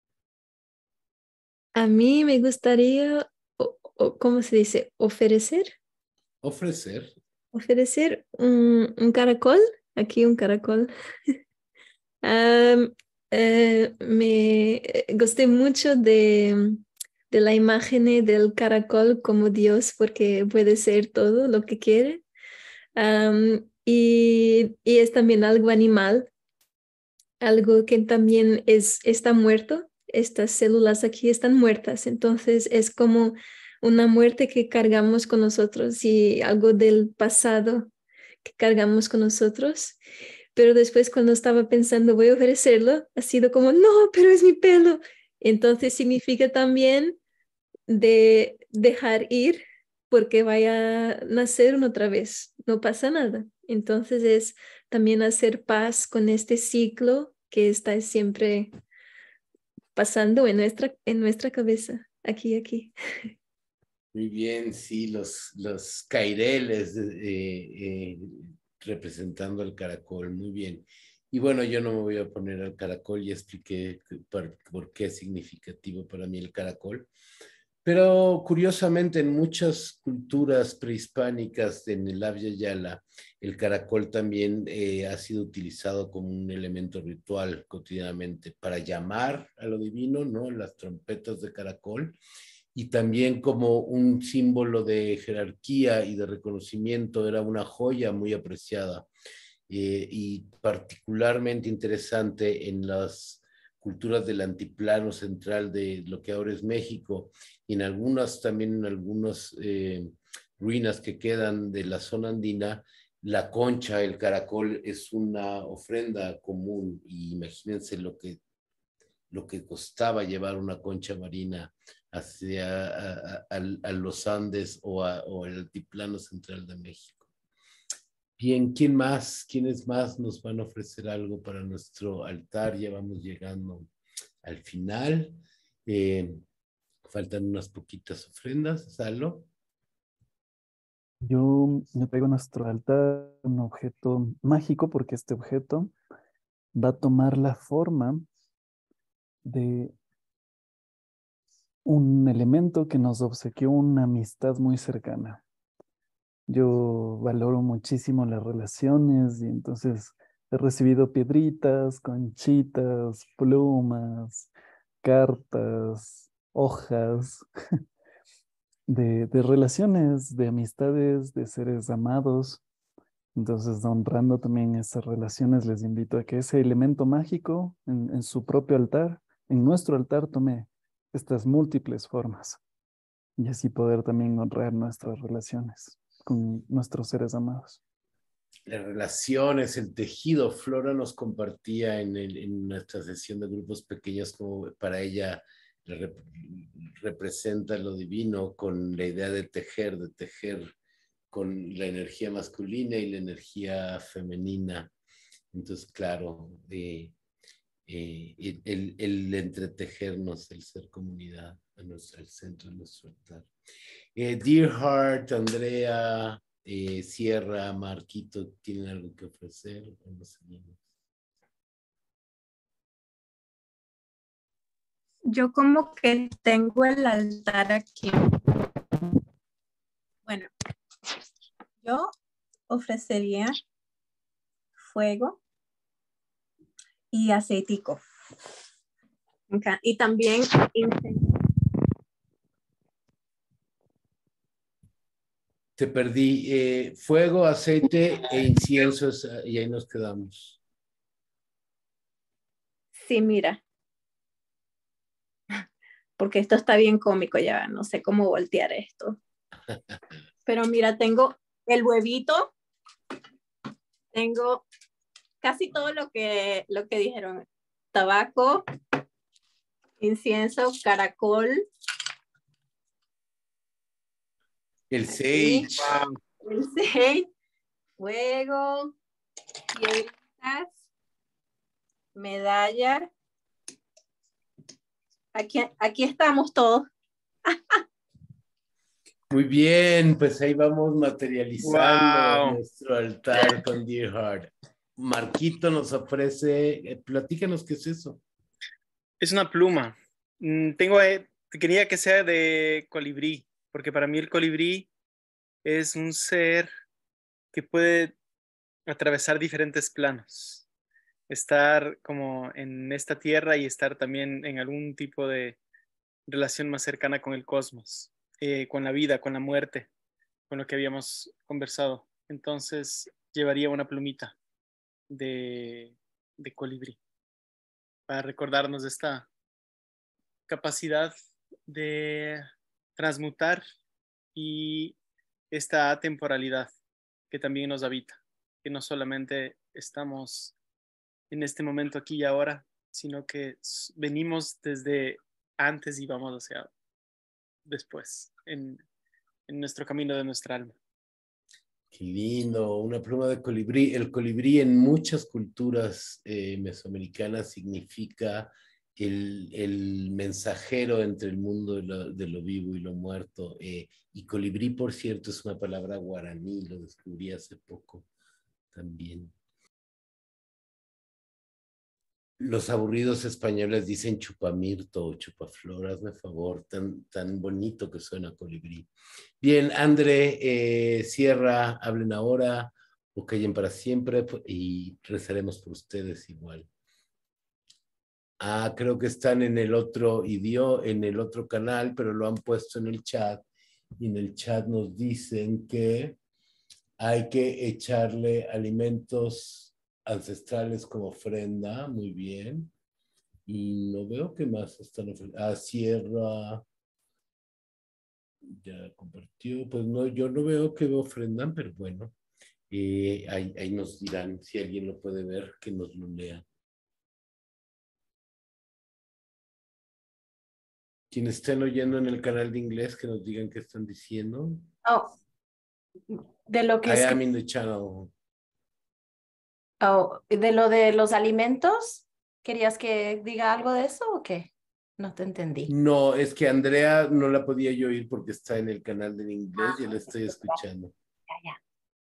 A mí me gustaría, ¿cómo se dice? Ofrecer un caracol, aquí un caracol. Me gusté mucho de la imagen del caracol como Dios, porque puede ser todo lo que quiere. Y es también algo animal, algo que también está muerto. Estas células aquí están muertas, entonces es como una muerte que cargamos con nosotros y algo del pasado que cargamos con nosotros. Pero después cuando estaba pensando voy a ofrecerlo, ha sido como, no, pero es mi pelo. Entonces significa también de dejar ir porque vaya a nacer una otra vez, no pasa nada. Entonces es también hacer paz con este ciclo que está siempre pasando en nuestra cabeza, aquí. Muy bien, sí, los caireles representando al caracol, muy bien. Y bueno, yo no me voy a poner al caracol, ya expliqué por qué es significativo para mí el caracol. Pero curiosamente en muchas culturas prehispánicas en el Abya Yala, el caracol también ha sido utilizado como un elemento ritual cotidianamente para llamar a lo divino, ¿no? Las trompetas de caracol, y también como un símbolo de jerarquía y de reconocimiento, era una joya muy apreciada y particularmente interesante en las culturas del antiplano central de lo que ahora es México, y en algunas también en algunas ruinas que quedan de la zona andina. La concha, el caracol, es una ofrenda común, y imagínense lo que costaba llevar una concha marina hacia a los Andes o el altiplano central de México. Bien, ¿quiénes más nos van a ofrecer algo para nuestro altar? Ya vamos llegando al final. Faltan unas poquitas ofrendas. Salo. Yo traigo a nuestro altar un objeto mágico, porque este objeto va a tomar la forma de un elemento que nos obsequió una amistad muy cercana. Yo valoro muchísimo las relaciones y entonces he recibido piedritas, conchitas, plumas, cartas, hojas de relaciones, de amistades, de seres amados. Entonces, honrando también esas relaciones, les invito a que ese elemento mágico en su propio altar, en nuestro altar, tome estas múltiples formas y así poder también honrar nuestras relaciones con nuestros seres amados. Las relaciones, el tejido. Flora nos compartía en nuestra sesión de grupos pequeños como para ella representa lo divino con la idea de tejer con la energía masculina y la energía femenina. Entonces, claro, el entretejernos, el ser comunidad, el centro de nuestro altar. Dear Heart, Andrea, Sierra, Marquito, ¿tienen algo que ofrecer? No seguimos. Yo como que tengo el altar aquí. Bueno, yo ofrecería fuego y aceitico. Okay. Y también incenso. Te perdí. Fuego, aceite e incienso, y ahí nos quedamos. Sí, mira. Porque esto está bien cómico, ya no sé cómo voltear esto. Pero mira, tengo el huevito, tengo casi todo lo que dijeron. Tabaco, incienso, caracol. El sage. El sage, fuego, piedritas, medalla. Aquí estamos todos. Muy bien, pues ahí vamos materializando Wow. nuestro altar con Dear Heart. Marquito nos ofrece, platícanos qué es eso. Es una pluma. Quería que sea de colibrí, porque para mí el colibrí es un ser que puede atravesar diferentes planos. Estar como en esta tierra y estar también en algún tipo de relación más cercana con el cosmos, con la vida, con la muerte, con lo que habíamos conversado. Entonces llevaría una plumita de colibrí para recordarnos de esta capacidad de transmutar y esta atemporalidad que también nos habita, que no solamente estamos en este momento aquí y ahora, sino que venimos desde antes y vamos hacia después, en nuestro camino de nuestra alma. Qué lindo, una pluma de colibrí. El colibrí en muchas culturas mesoamericanas significa el mensajero entre el mundo de lo vivo y lo muerto. Y colibrí, por cierto, es una palabra guaraní, lo descubrí hace poco también. Los aburridos españoles dicen chupamirto o chupaflor, hazme favor, tan bonito que suena colibrí. Bien, André, Sierra, hablen ahora o callen para siempre y rezaremos por ustedes igual. Creo que están en el otro idioma, en el otro canal, pero lo han puesto en el chat y en el chat nos dicen que hay que echarle alimentos ancestrales como ofrenda, muy bien. Y no veo qué más están ofreciendo. Sierra, ya compartió. Pues no, yo no veo que ofrendan, pero bueno, ahí nos dirán, si alguien lo puede ver, que nos lo lea. Quienes estén oyendo en el canal de inglés, que nos digan qué están diciendo. Oh, de lo que I es am in the channel. Oh, de lo de los alimentos, ¿querías que diga algo de eso o qué? No te entendí. No, es que Andrea no la podía yo oír porque está en el canal de inglés y la estoy escuchando. Ya.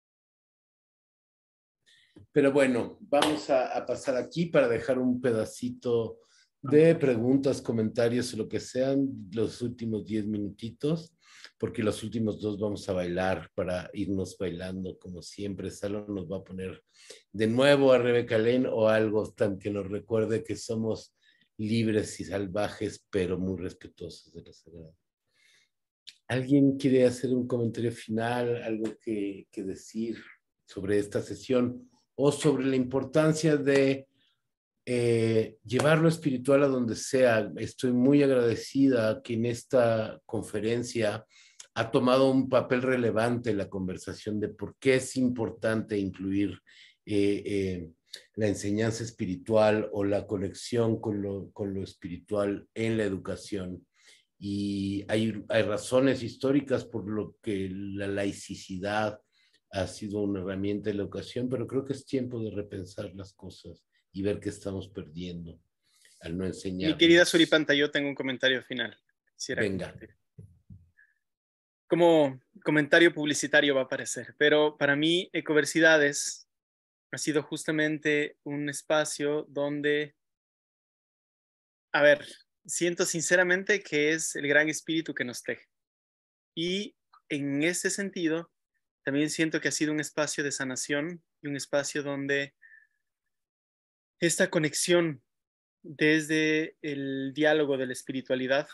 Pero bueno, vamos a pasar aquí para dejar un pedacito de preguntas, comentarios o lo que sean los últimos 10 minutitos, porque los últimos 2 vamos a bailar para irnos bailando como siempre. Salo nos va a poner de nuevo a Rebeca Lane o algo tan que nos recuerde que somos libres y salvajes, pero muy respetuosos de la sagrada. ¿Alguien quiere hacer un comentario final, algo que decir sobre esta sesión o sobre la importancia de llevar lo espiritual a donde sea? Estoy muy agradecida que en esta conferencia ha tomado un papel relevante la conversación de por qué es importante incluir la enseñanza espiritual o la conexión con lo espiritual en la educación. Y hay razones históricas por lo que la laicidad ha sido una herramienta de la educación, pero creo que es tiempo de repensar las cosas y ver qué estamos perdiendo al no enseñar. Mi querida Suripanta, yo tengo un comentario final. Venga. como comentario publicitario va a parecer, pero para mí Ecoversidades ha sido justamente un espacio donde, a ver, siento sinceramente que es el gran espíritu que nos teje. Y en ese sentido, también siento que ha sido un espacio de sanación y un espacio donde esta conexión desde el diálogo de la espiritualidad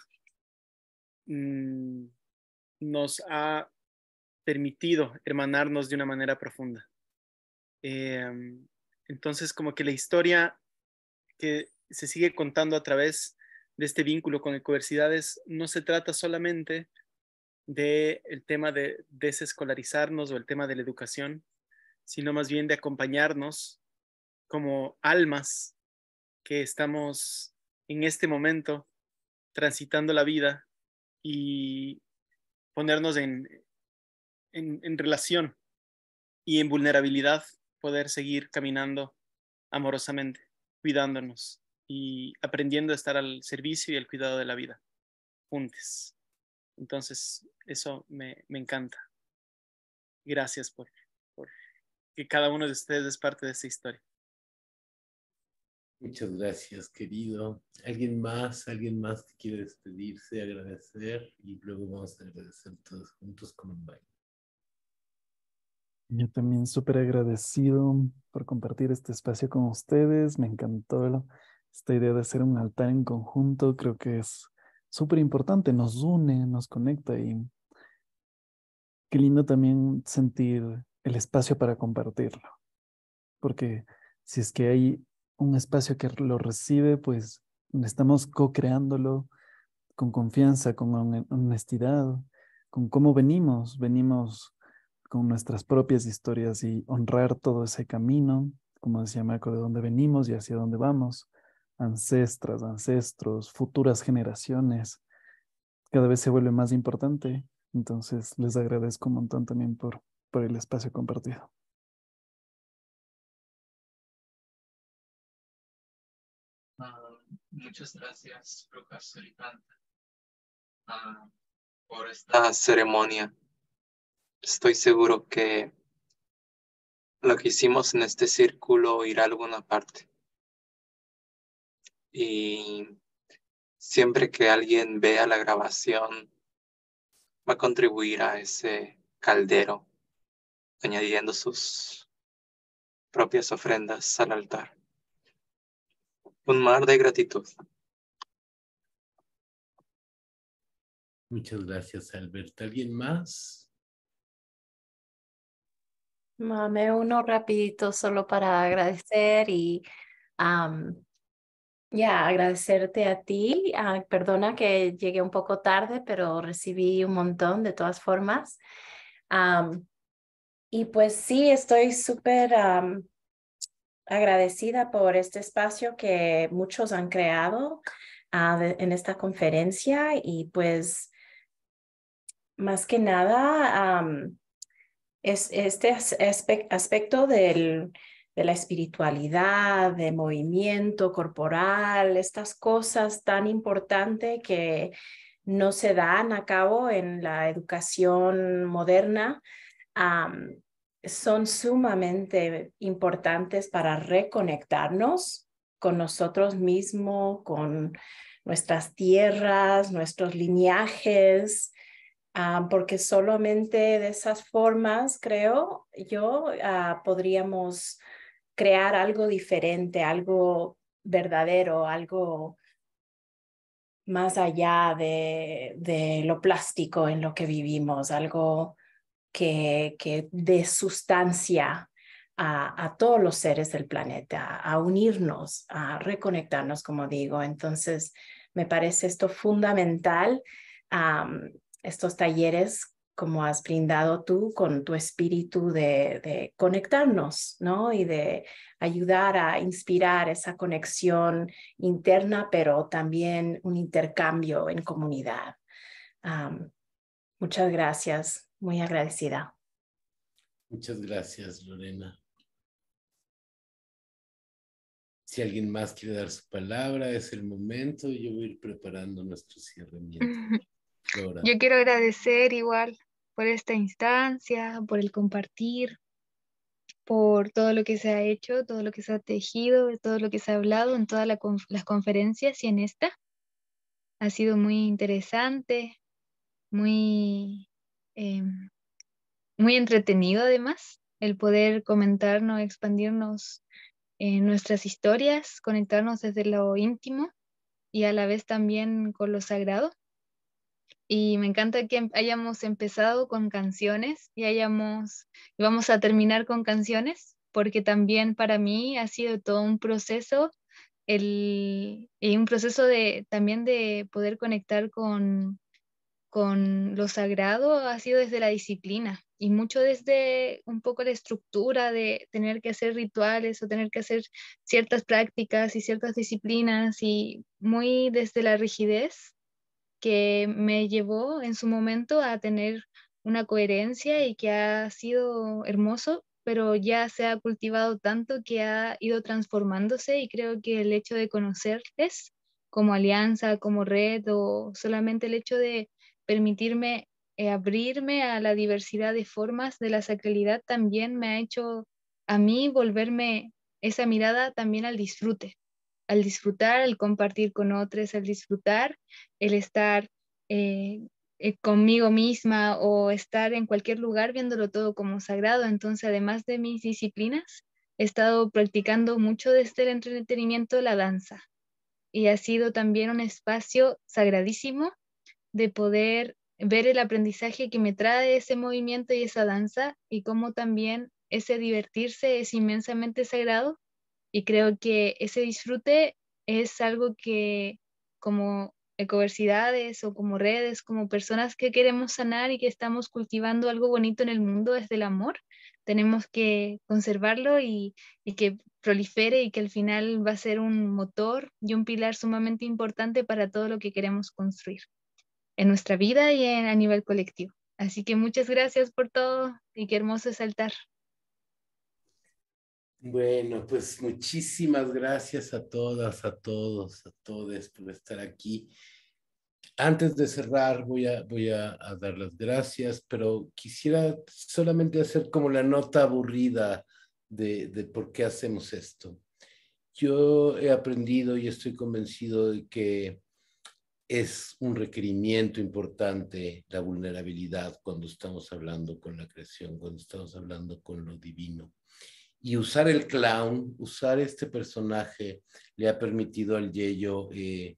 nos ha permitido hermanarnos de una manera profunda. Entonces, como que la historia que se sigue contando a través de este vínculo con Ecoversidades no se trata solamente del tema de desescolarizarnos o el tema de la educación, sino más bien de acompañarnos como almas que estamos en este momento transitando la vida y ponernos en relación y en vulnerabilidad, poder seguir caminando amorosamente, cuidándonos y aprendiendo a estar al servicio y al cuidado de la vida, juntos. Entonces, eso me encanta. Gracias por que cada uno de ustedes es parte de esta historia. Muchas gracias, querido. ¿Alguien más que quiere despedirse, agradecer? Y luego vamos a agradecer todos juntos con un baile. Yo también súper agradecido por compartir este espacio con ustedes. Me encantó esta idea de hacer un altar en conjunto. Creo que es súper importante, nos une, nos conecta y qué lindo también sentir el espacio para compartirlo. Porque si es que hay un espacio que lo recibe, pues estamos co-creándolo con confianza, con honestidad, con cómo venimos con nuestras propias historias y honrar todo ese camino, como decía Marco, de dónde venimos y hacia dónde vamos, ancestras, ancestros, futuras generaciones, cada vez se vuelve más importante. Entonces les agradezco un montón también por el espacio compartido. Muchas gracias, profesor Ivanta, por esta ceremonia. Estoy seguro que lo que hicimos en este círculo irá a alguna parte. Y siempre que alguien vea la grabación, va a contribuir a ese caldero, añadiendo sus propias ofrendas al altar. Un mar de gratitud. Muchas gracias, Alberto. ¿Alguien más? Me uno rapidito solo para agradecer y agradecerte a ti. Perdona que llegué un poco tarde, pero recibí un montón de todas formas. Y pues sí, estoy súper agradecida por este espacio que muchos han creado en esta conferencia y pues más que nada es este aspecto de la espiritualidad, de movimiento corporal, estas cosas tan importantes que no se dan a cabo en la educación moderna, son sumamente importantes para reconectarnos con nosotros mismos, con nuestras tierras, nuestros lineajes, porque solamente de esas formas, creo yo, podríamos crear algo diferente, algo verdadero, algo más allá de lo plástico en lo que vivimos, algo que dé sustancia a todos los seres del planeta, a unirnos, a reconectarnos, como digo. Entonces, me parece esto fundamental, estos talleres como has brindado tú con tu espíritu de conectarnos, ¿no? Y de ayudar a inspirar esa conexión interna, pero también un intercambio en comunidad. Muchas gracias, muy agradecida. Muchas gracias, Lorena. Si alguien más quiere dar su palabra, es el momento. Yo voy a ir preparando nuestro cierre. Yo quiero agradecer igual por esta instancia, por el compartir, por todo lo que se ha hecho, todo lo que se ha tejido, todo lo que se ha hablado en todas las conferencias y en esta. Ha sido muy interesante, muy, muy entretenido además, el poder comentarnos, expandirnos en nuestras historias, conectarnos desde lo íntimo y a la vez también con lo sagrado. Y me encanta que hayamos empezado con canciones y vamos a terminar con canciones, porque también para mí ha sido todo un proceso, y un proceso también de poder conectar con lo sagrado ha sido desde la disciplina y mucho desde un poco la estructura de tener que hacer rituales o tener que hacer ciertas prácticas y ciertas disciplinas y muy desde la rigidez que me llevó en su momento a tener una coherencia y que ha sido hermoso, pero ya se ha cultivado tanto que ha ido transformándose y creo que el hecho de conocerles como alianza, como red o solamente el hecho de permitirme abrirme a la diversidad de formas de la sacralidad también me ha hecho a mí volverme esa mirada también al disfrutar, al compartir con otros, al disfrutar, el estar conmigo misma o estar en cualquier lugar viéndolo todo como sagrado. Entonces, además de mis disciplinas, he estado practicando mucho desde el entretenimiento la danza y ha sido también un espacio sagradísimo de poder ver el aprendizaje que me trae ese movimiento y esa danza y cómo también ese divertirse es inmensamente sagrado y creo que ese disfrute es algo que como ecoversidades o como redes, como personas que queremos sanar y que estamos cultivando algo bonito en el mundo desde el amor, tenemos que conservarlo y que prolifere y que al final va a ser un motor y un pilar sumamente importante para todo lo que queremos construir en nuestra vida y a nivel colectivo. Así que muchas gracias por todo y qué hermoso es saltar. Bueno, pues muchísimas gracias a todas, a todos, a todos por estar aquí. Antes de cerrar, voy a dar las gracias, pero quisiera solamente hacer como la nota aburrida de por qué hacemos esto. Yo he aprendido y estoy convencido de que es un requerimiento importante la vulnerabilidad cuando estamos hablando con la creación, cuando estamos hablando con lo divino. Y usar el clown, usar este personaje, le ha permitido al Yeyo,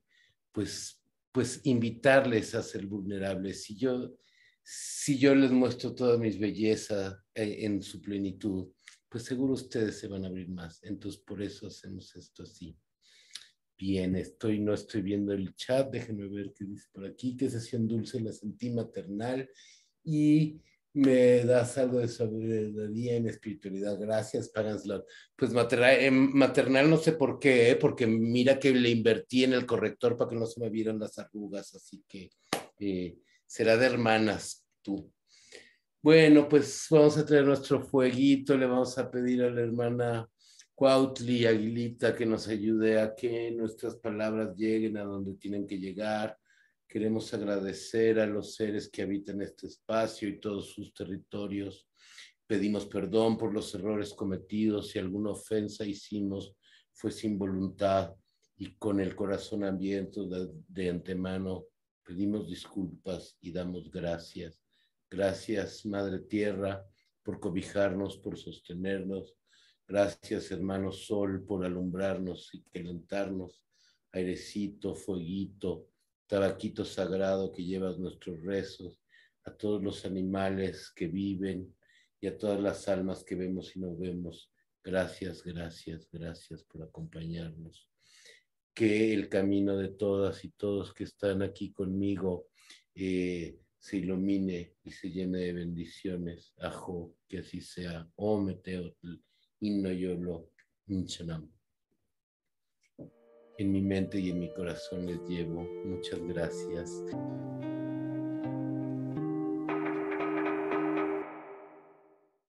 pues invitarles a ser vulnerables. Si yo les muestro toda mis belleza en su plenitud, pues seguro ustedes se van a abrir más. Entonces, por eso hacemos esto así. Bien, no estoy viendo el chat, déjenme ver qué dice por aquí. Qué sesión dulce, la sentí maternal y me das algo de sabiduría en espiritualidad. Gracias, Paganslot. Pues maternal no sé por qué, porque mira que le invertí en el corrector para que no se me vieran las arrugas, así que será de hermanas tú. Bueno, pues vamos a traer nuestro fueguito, le vamos a pedir a la hermana Cuautli, Aguilita, que nos ayude a que nuestras palabras lleguen a donde tienen que llegar. Queremos agradecer a los seres que habitan este espacio y todos sus territorios. Pedimos perdón por los errores cometidos. Si alguna ofensa hicimos, fue sin voluntad y con el corazón abierto de antemano. Pedimos disculpas y damos gracias. Gracias, Madre Tierra, por cobijarnos, por sostenernos. Gracias, hermano Sol, por alumbrarnos y calentarnos. Airecito, fueguito, tabaquito sagrado que llevas nuestros rezos, a todos los animales que viven y a todas las almas que vemos y no vemos. Gracias, gracias, gracias por acompañarnos. Que el camino de todas y todos que están aquí conmigo se ilumine y se llene de bendiciones. Ajo, que así sea. Ome Teotl, Inno Yolo, Inchanam. En mi mente y en mi corazón les llevo. Muchas gracias.